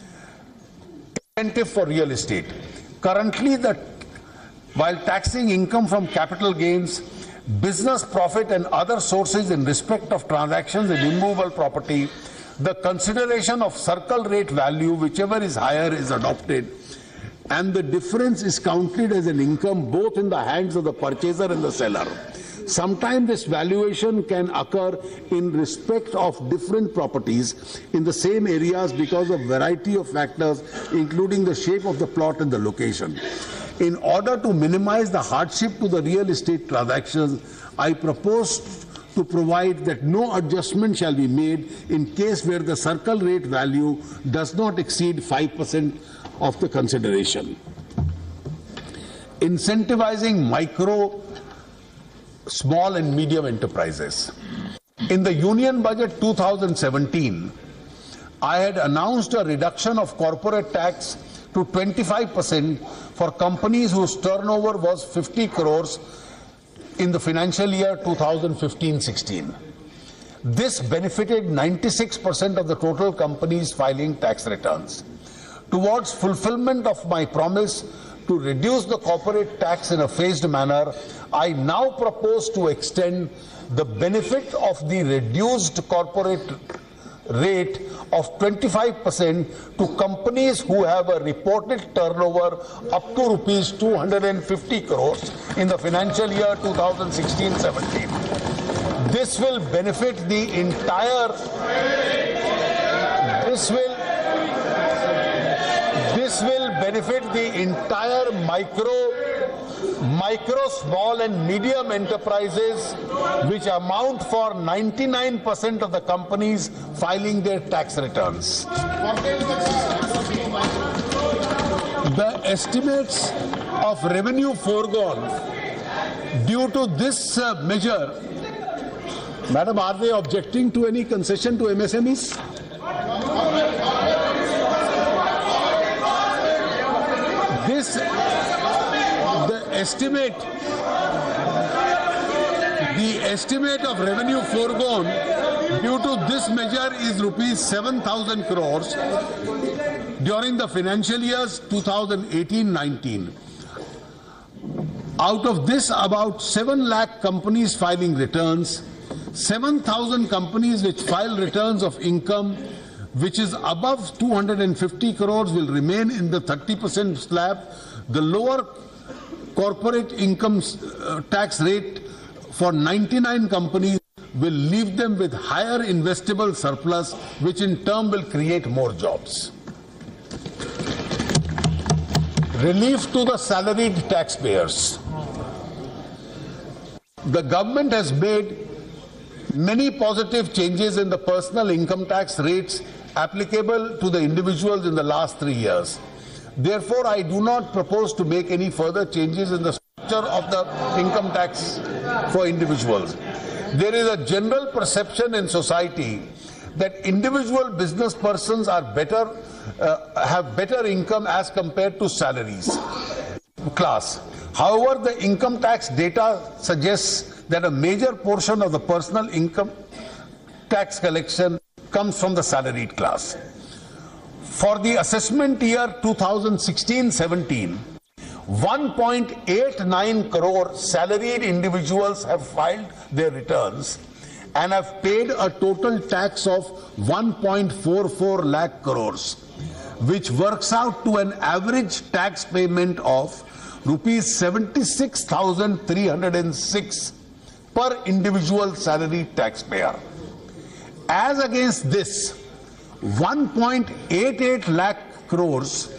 Incentive for real estate. Currently, the while taxing income from capital gains, business profit and other sources in respect of transactions in immovable property, the consideration of circle rate value, whichever is higher, is adopted, and the difference is counted as an income both in the hands of the purchaser and the seller. Sometimes this valuation can occur in respect of different properties in the same areas because of variety of factors, including the shape of the plot and the location. In order to minimize the hardship to the real estate transactions, I propose to provide that no adjustment shall be made in case where the circle rate value does not exceed five percent of the consideration. Incentivizing micro, small and medium enterprises. In the Union Budget two thousand seventeen, I had announced a reduction of corporate tax to twenty-five percent for companies whose turnover was fifty crores in the financial year two thousand fifteen sixteen. This benefited ninety-six percent of the total companies filing tax returns. Towards fulfillment of my promise to reduce the corporate tax in a phased manner, I now propose to extend the benefit of the reduced corporate rate of twenty-five percent to companies who have a reported turnover up to rupees two hundred fifty crores in the financial year two thousand sixteen seventeen. This will benefit the entire this will this will benefit the entire micro micro, small and medium enterprises, which amount for ninety-nine percent of the companies filing their tax returns. The estimates of revenue foregone due to this uh, measure, Madam, are they objecting to any concession to M S M Es? This, the estimate, The estimate of revenue foregone due to this measure is rupees seven thousand crores during the financial years two thousand eighteen nineteen. Out of this, about seven lakh companies filing returns, seven thousand companies which file returns of income which is above two hundred fifty crores will remain in the thirty percent slab. The lower corporate income uh, tax rate for ninety-nine companies will leave them with higher investable surplus, which in turn will create more jobs. Relief to the salaried taxpayers. The government has made many positive changes in the personal income tax rates applicable to the individuals in the last three years. Therefore, I do not propose to make any further changes in the structure of the income tax for individuals. There is a general perception in society that individual business persons are better, uh, have better income as compared to salaries class. However, the income tax data suggests that a major portion of the personal income tax collection comes from the salaried class. For the assessment year two thousand sixteen seventeen, one point eight nine crore salaried individuals have filed their returns and have paid a total tax of one point four four lakh crores, which works out to an average tax payment of rupees seventy-six thousand three hundred six per individual salaried taxpayer. As against this, one point eight eight lakh crores,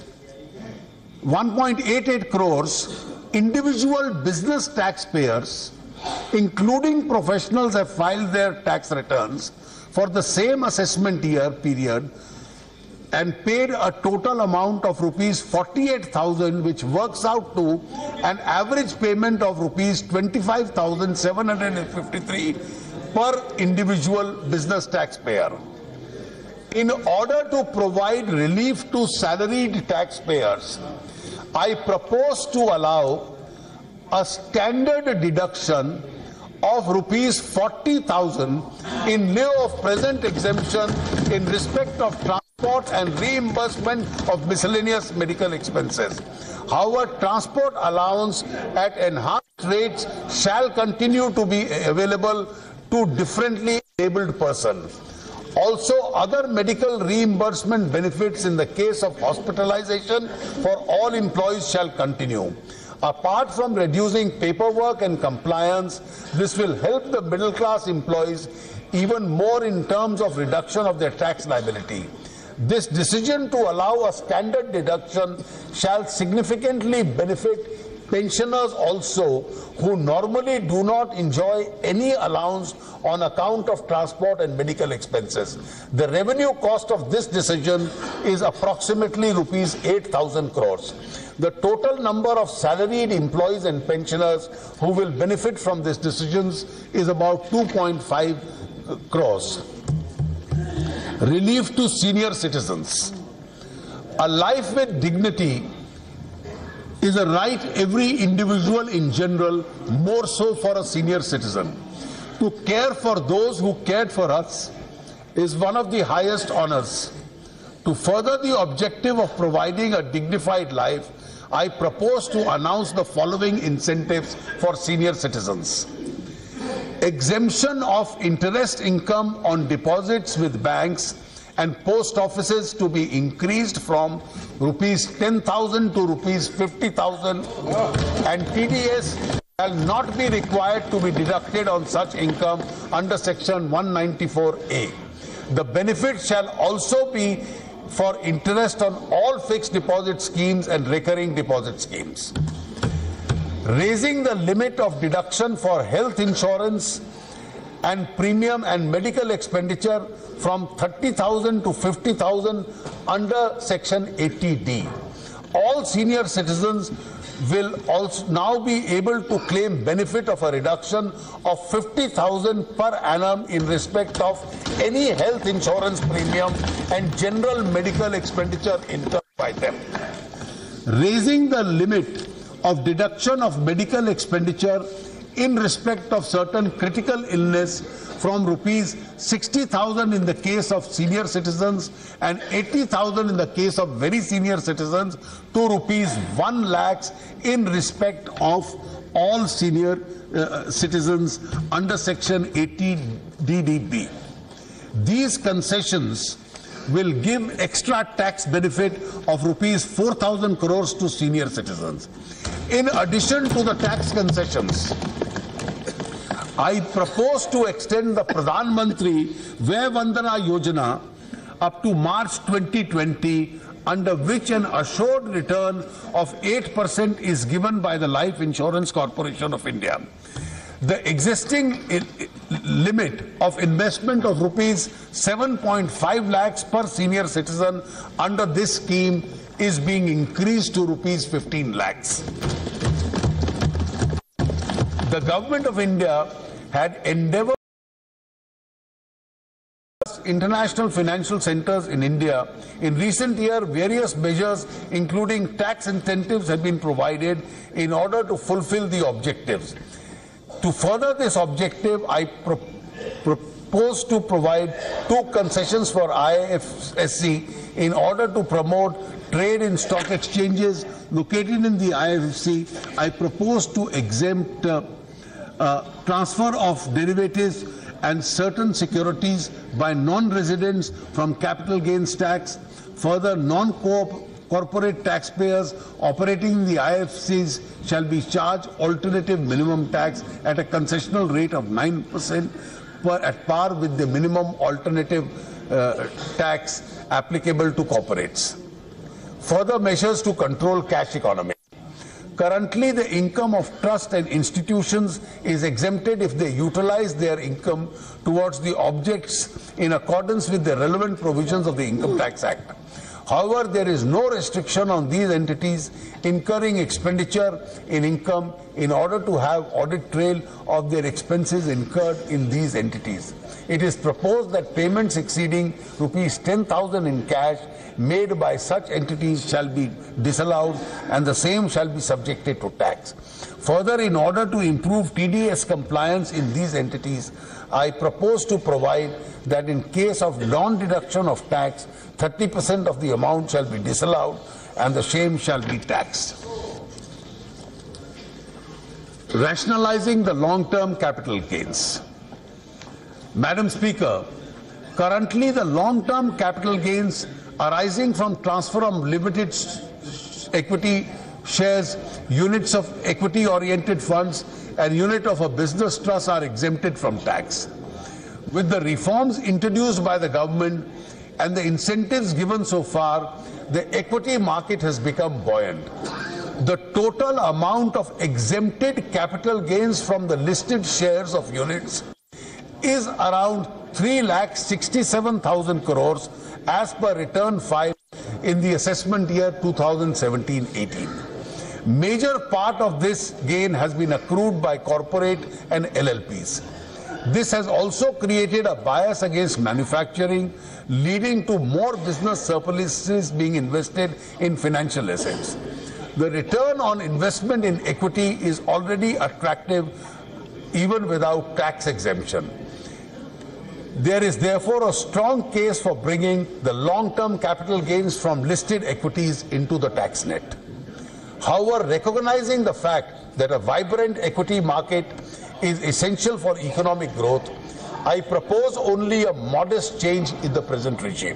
one point eight eight crores individual business taxpayers, including professionals, have filed their tax returns for the same assessment year period and paid a total amount of rupees forty-eight thousand, which works out to an average payment of rupees twenty-five thousand seven hundred fifty-three per individual business taxpayer. In order to provide relief to salaried taxpayers, I propose to allow a standard deduction of rupees forty thousand in lieu of present exemption in respect of transport and reimbursement of miscellaneous medical expenses. However, transport allowance at enhanced rates shall continue to be available to differently abled persons. Also, other medical reimbursement benefits in the case of hospitalization for all employees shall continue. Apart from reducing paperwork and compliance, this will help the middle class employees even more in terms of reduction of their tax liability. This decision to allow a standard deduction shall significantly benefit pensioners also, who normally do not enjoy any allowance on account of transport and medical expenses. The revenue cost of this decision is approximately rupees eight thousand crores. The total number of salaried employees and pensioners who will benefit from these decisions is about two point five crores. Relief to senior citizens. A life with dignity is a right every individual in general, more so for a senior citizen. To care for those who cared for us is one of the highest honors. To further the objective of providing a dignified life, I propose to announce the following incentives for senior citizens. Exemption of interest income on deposits with banks and post offices to be increased from rupees ten thousand to rupees fifty thousand, and T D S shall not be required to be deducted on such income under section one ninety-four A. The benefit shall also be for interest on all fixed deposit schemes and recurring deposit schemes. Raising the limit of deduction for health insurance and premium and medical expenditure from thirty thousand to fifty thousand under section eighty D. All senior citizens will also now be able to claim benefit of a reduction of fifty thousand per annum in respect of any health insurance premium and general medical expenditure incurred by them. Raising the limit of deduction of medical expenditure in respect of certain critical illness from rupees sixty thousand in the case of senior citizens and eighty thousand in the case of very senior citizens to rupees one lakhs in respect of all senior uh, citizens under section eighty D D B. These concessions will give extra tax benefit of rupees four thousand crores to senior citizens. In addition to the tax concessions, I propose to extend the Pradhan Mantri Vay Vandana Yojana up to March twenty twenty, under which an assured return of eight percent is given by the Life Insurance Corporation of India. The existing limit of investment of rupees seven point five lakhs per senior citizen under this scheme is being increased to rupees fifteen lakhs. The Government of India had endeavored international financial centers in India. In recent years, various measures including tax incentives have been provided in order to fulfill the objectives. To further this objective, I pro propose to provide two concessions for I F S C in order to promote trade in stock exchanges located in the I F S C. I propose to exempt uh, uh, transfer of derivatives and certain securities by non-residents from capital gains tax. Further, non-corporate taxpayers operating in the I F Cs shall be charged alternative minimum tax at a concessional rate of nine percent per, at par with the minimum alternative uh, tax applicable to corporates. Further measures to control cash economy. Currently, the income of trust and institutions is exempted if they utilize their income towards the objects in accordance with the relevant provisions of the Income Tax Act. However, there is no restriction on these entities incurring expenditure in income in order to have audit trail of their expenses incurred in these entities. It is proposed that payments exceeding rupees ten thousand in cash made by such entities shall be disallowed and the same shall be subjected to tax. Further, in order to improve T D S compliance in these entities, I propose to provide that in case of non-deduction of tax, thirty percent of the amount shall be disallowed and the same shall be taxed. Rationalizing the long-term capital gains. Madam Speaker, currently the long-term capital gains arising from transfer of limited equity shares, units of equity-oriented funds, and unit of a business trust are exempted from tax. With the reforms introduced by the government and the incentives given so far, the equity market has become buoyant. The total amount of exempted capital gains from the listed shares of units is around three lakh sixty-seven thousand crores as per return filed in the assessment year two thousand seventeen eighteen. Major part of this gain has been accrued by corporate and L L Ps. This has also created a bias against manufacturing, leading to more business surpluses being invested in financial assets. The return on investment in equity is already attractive even without tax exemption. There is therefore a strong case for bringing the long-term capital gains from listed equities into the tax net. However, recognizing the fact that a vibrant equity market is essential for economic growth, I propose only a modest change in the present regime.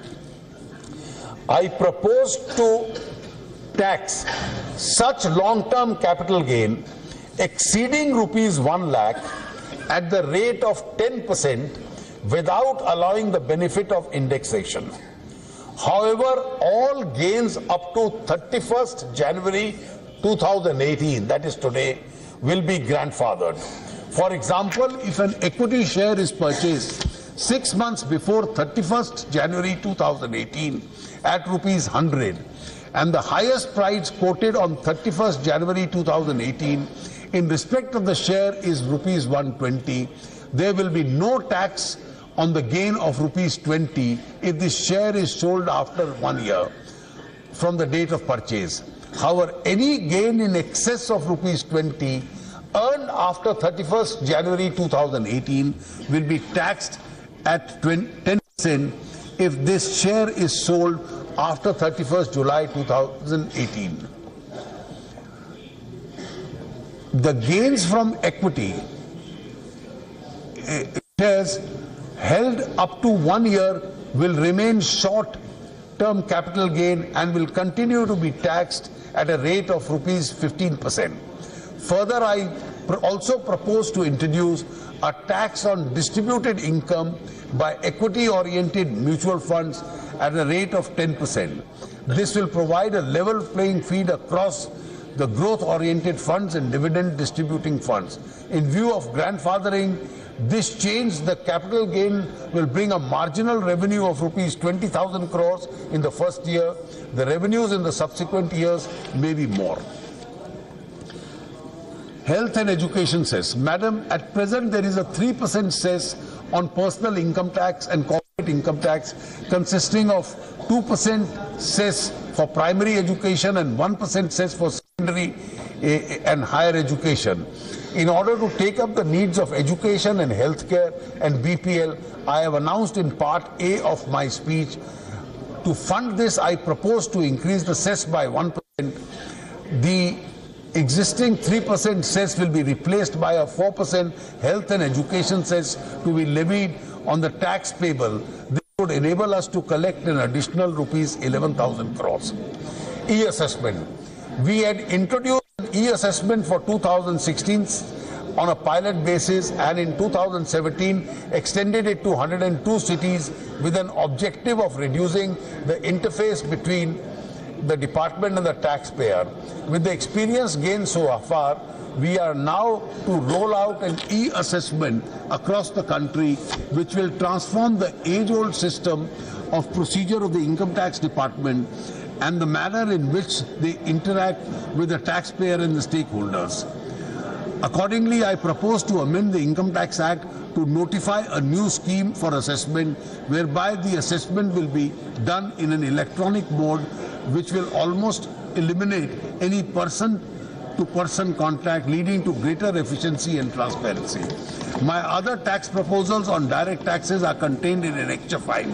I propose to tax such long-term capital gain exceeding rupees one lakh at the rate of ten percent without allowing the benefit of indexation. However, all gains up to thirty-first January two thousand eighteen, that is today, will be grandfathered. For example, if an equity share is purchased six months before thirty-first January two thousand eighteen at rupees one hundred and the highest price quoted on thirty-first January two thousand eighteen in respect of the share is rupees one hundred twenty, there will be no tax on the gain of rupees twenty if the share is sold after one year from the date of purchase. However, any gain in excess of rupees twenty earned after thirty-first January two thousand eighteen will be taxed at ten percent if this share is sold after thirty-first July two thousand eighteen. The gains from equity shares held up to one year will remain short-term capital gain and will continue to be taxed at a rate of rupees fifteen percent. Further, I pr- also propose to introduce a tax on distributed income by equity-oriented mutual funds at a rate of ten percent. This will provide a level playing field across the growth-oriented funds and dividend-distributing funds. In view of grandfathering, this change, the capital gain will bring a marginal revenue of rupees twenty thousand crores in the first year. The revenues in the subsequent years may be more. Health and education cess. Madam, at present there is a three percent cess on personal income tax and corporate income tax, consisting of two percent cess for primary education and one percent cess for secondary and higher education. In order to take up the needs of education and healthcare and B P L, I have announced in part A of my speech. To fund this, I propose to increase the cess by one percent. The existing three percent cess will be replaced by a four percent health and education cess to be levied on the tax payable. This would enable us to collect an additional rupees eleven thousand crores. E-assessment. We had introduced e-assessment for two thousand sixteen on a pilot basis, and in two thousand seventeen extended it to one hundred two cities with an objective of reducing the interface between the department and the taxpayer. With the experience gained so far, we are now to roll out an e-assessment across the country, which will transform the age-old system of procedure of the income tax department and the manner in which they interact with the taxpayer and the stakeholders. Accordingly, I propose to amend the Income Tax Act to notify a new scheme for assessment, whereby the assessment will be done in an electronic mode, which will almost eliminate any person-to-person contact, leading to greater efficiency and transparency. My other tax proposals on direct taxes are contained in Annexure five.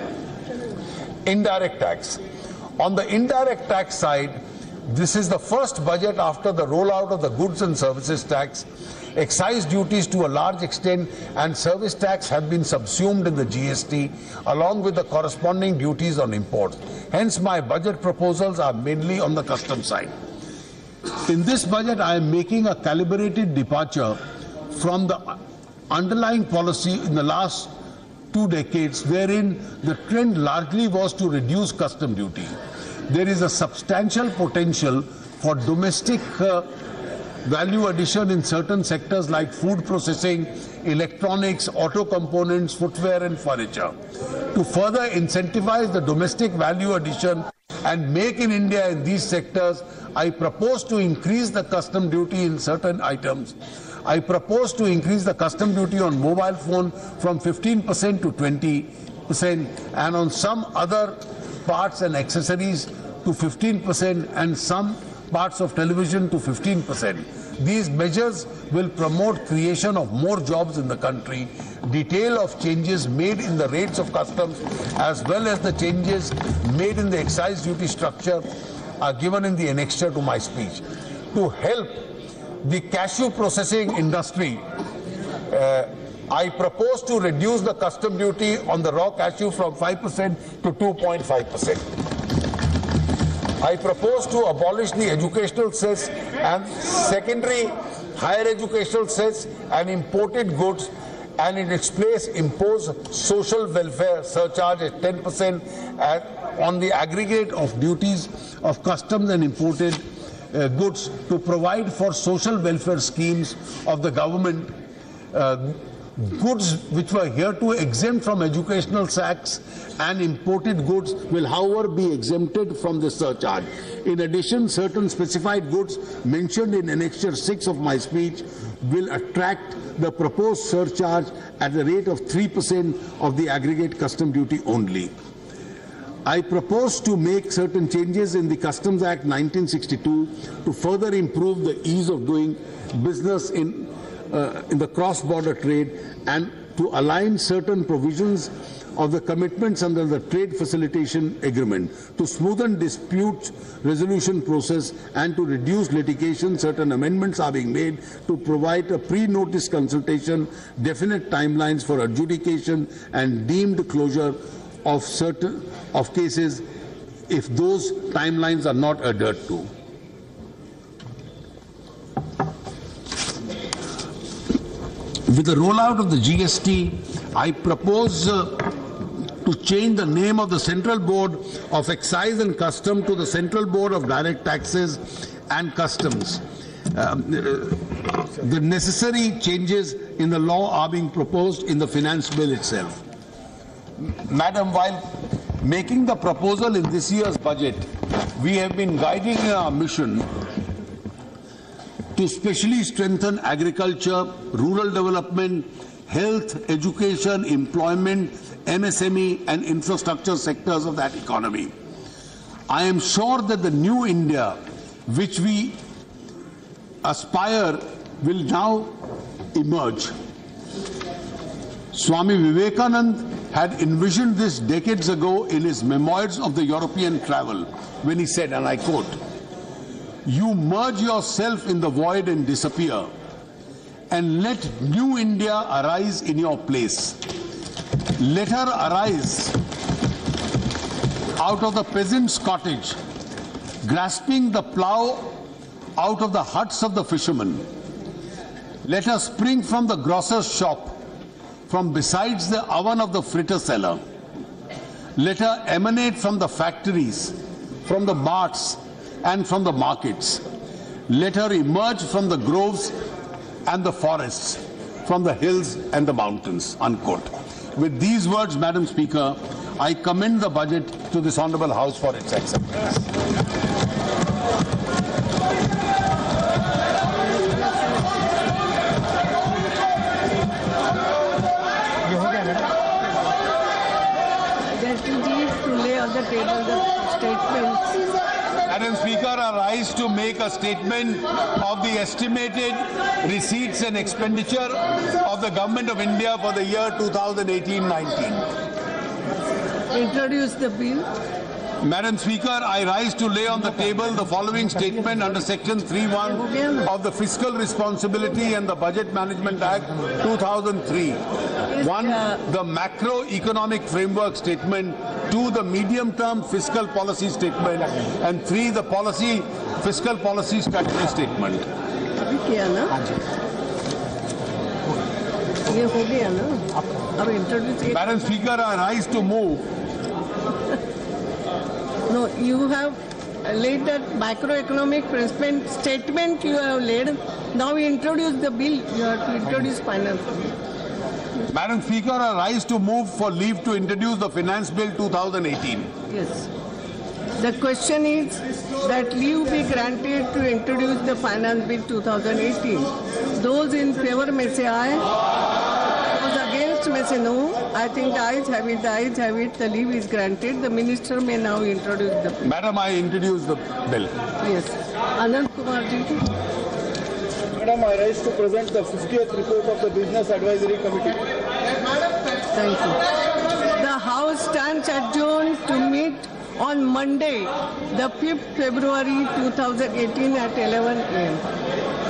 Indirect tax. On the indirect tax side, this is the first budget after the rollout of the goods and services tax. Excise duties to a large extent and service tax have been subsumed in the G S T, along with the corresponding duties on imports. Hence, my budget proposals are mainly on the customs side. In this budget, I am making a calibrated departure from the underlying policy in the last two decades, wherein the trend largely was to reduce custom duty. There is a substantial potential for domestic uh, value addition in certain sectors like food processing, electronics, auto components, footwear and furniture. To further incentivize the domestic value addition and make in India in these sectors, I propose to increase the custom duty in certain items. I propose to increase the custom duty on mobile phone from fifteen percent to twenty percent and on some other parts and accessories to fifteen percent and some parts of television to fifteen percent. These measures will promote creation of more jobs in the country. Detail of changes made in the rates of customs as well as the changes made in the excise duty structure are given in the annexure to my speech. To help the cashew processing industry, uh, I propose to reduce the custom duty on the raw cashew from five percent to two point five percent. I propose to abolish the educational cess and secondary higher educational cess and imported goods, and in its place impose social welfare surcharge at ten percent on the aggregate of duties of customs and imported uh, goods to provide for social welfare schemes of the government. Uh, Goods which were hereto exempt from educational tax and imported goods will, however, be exempted from the surcharge. In addition, certain specified goods mentioned in Annexure six of my speech will attract the proposed surcharge at the rate of three percent of the aggregate custom duty only. I propose to make certain changes in the Customs Act nineteen sixty-two to further improve the ease of doing business in, uh, in the cross-border trade and to align certain provisions of the commitments under the Trade Facilitation Agreement to smoothen dispute resolution process and to reduce litigation. Certain amendments are being made to provide a pre-notice consultation, definite timelines for adjudication and deemed closure of certain of cases if those timelines are not adhered to. With the rollout of the G S T, I propose uh, to change the name of the Central Board of Excise and Custom to the Central Board of Direct Taxes and Customs. Um, uh, the necessary changes in the law are being proposed in the finance bill itself. Madam, while making the proposal in this year's budget, we have been guiding our mission to specially strengthen agriculture, rural development, health, education, employment, M S M E and infrastructure sectors of that economy. I am sure that the new India which we aspire will now emerge. Swami Vivekananda had envisioned this decades ago in his Memoirs of the European Travel when he said, and I quote, "You merge yourself in the void and disappear, and let new India arise in your place. Let her arise out of the peasant's cottage, grasping the plough out of the huts of the fishermen. Let her spring from the grocer's shop, from besides the oven of the fritter seller. Let her emanate from the factories, from the marts and from the markets. Let her emerge from the groves and the forests, from the hills and the mountains." Unquote. With these words, Madam Speaker, I commend the budget to this Honourable House for its acceptance. The table, the statements. Madam Speaker, I rise to make a statement of the estimated receipts and expenditure of the Government of India for the year two thousand eighteen nineteen. Introduce the bill. Madam Speaker, I rise to lay on the table the following statement under Section three one of the Fiscal Responsibility and the Budget Management Act two thousand three. One, the macroeconomic framework statement. Two, the medium-term fiscal policy statement. And three, the policy fiscal policy strategy statement. अभी किया ना? ये हो गया ना? अब introduce. Madam Speaker, I rise to move. No, you have laid that macroeconomic statement you have laid. Now we introduce the bill. You have to introduce finance. Madam Speaker, I rise to move for leave to introduce the Finance Bill two thousand eighteen. Yes. The question is that leave be granted to introduce the Finance Bill two thousand eighteen. Those in favor may say aye. Those against may say no. I think the ayes have it. The ayes have it. The leave is granted. The Minister may now introduce the bill. Madam, I introduce the bill. Yes. Anand Kumar ji. Madam, I rise to present the fiftieth report of the Business Advisory Committee. Thank you. The House stands adjourned to meet on Monday, the fifth February two thousand eighteen at eleven A M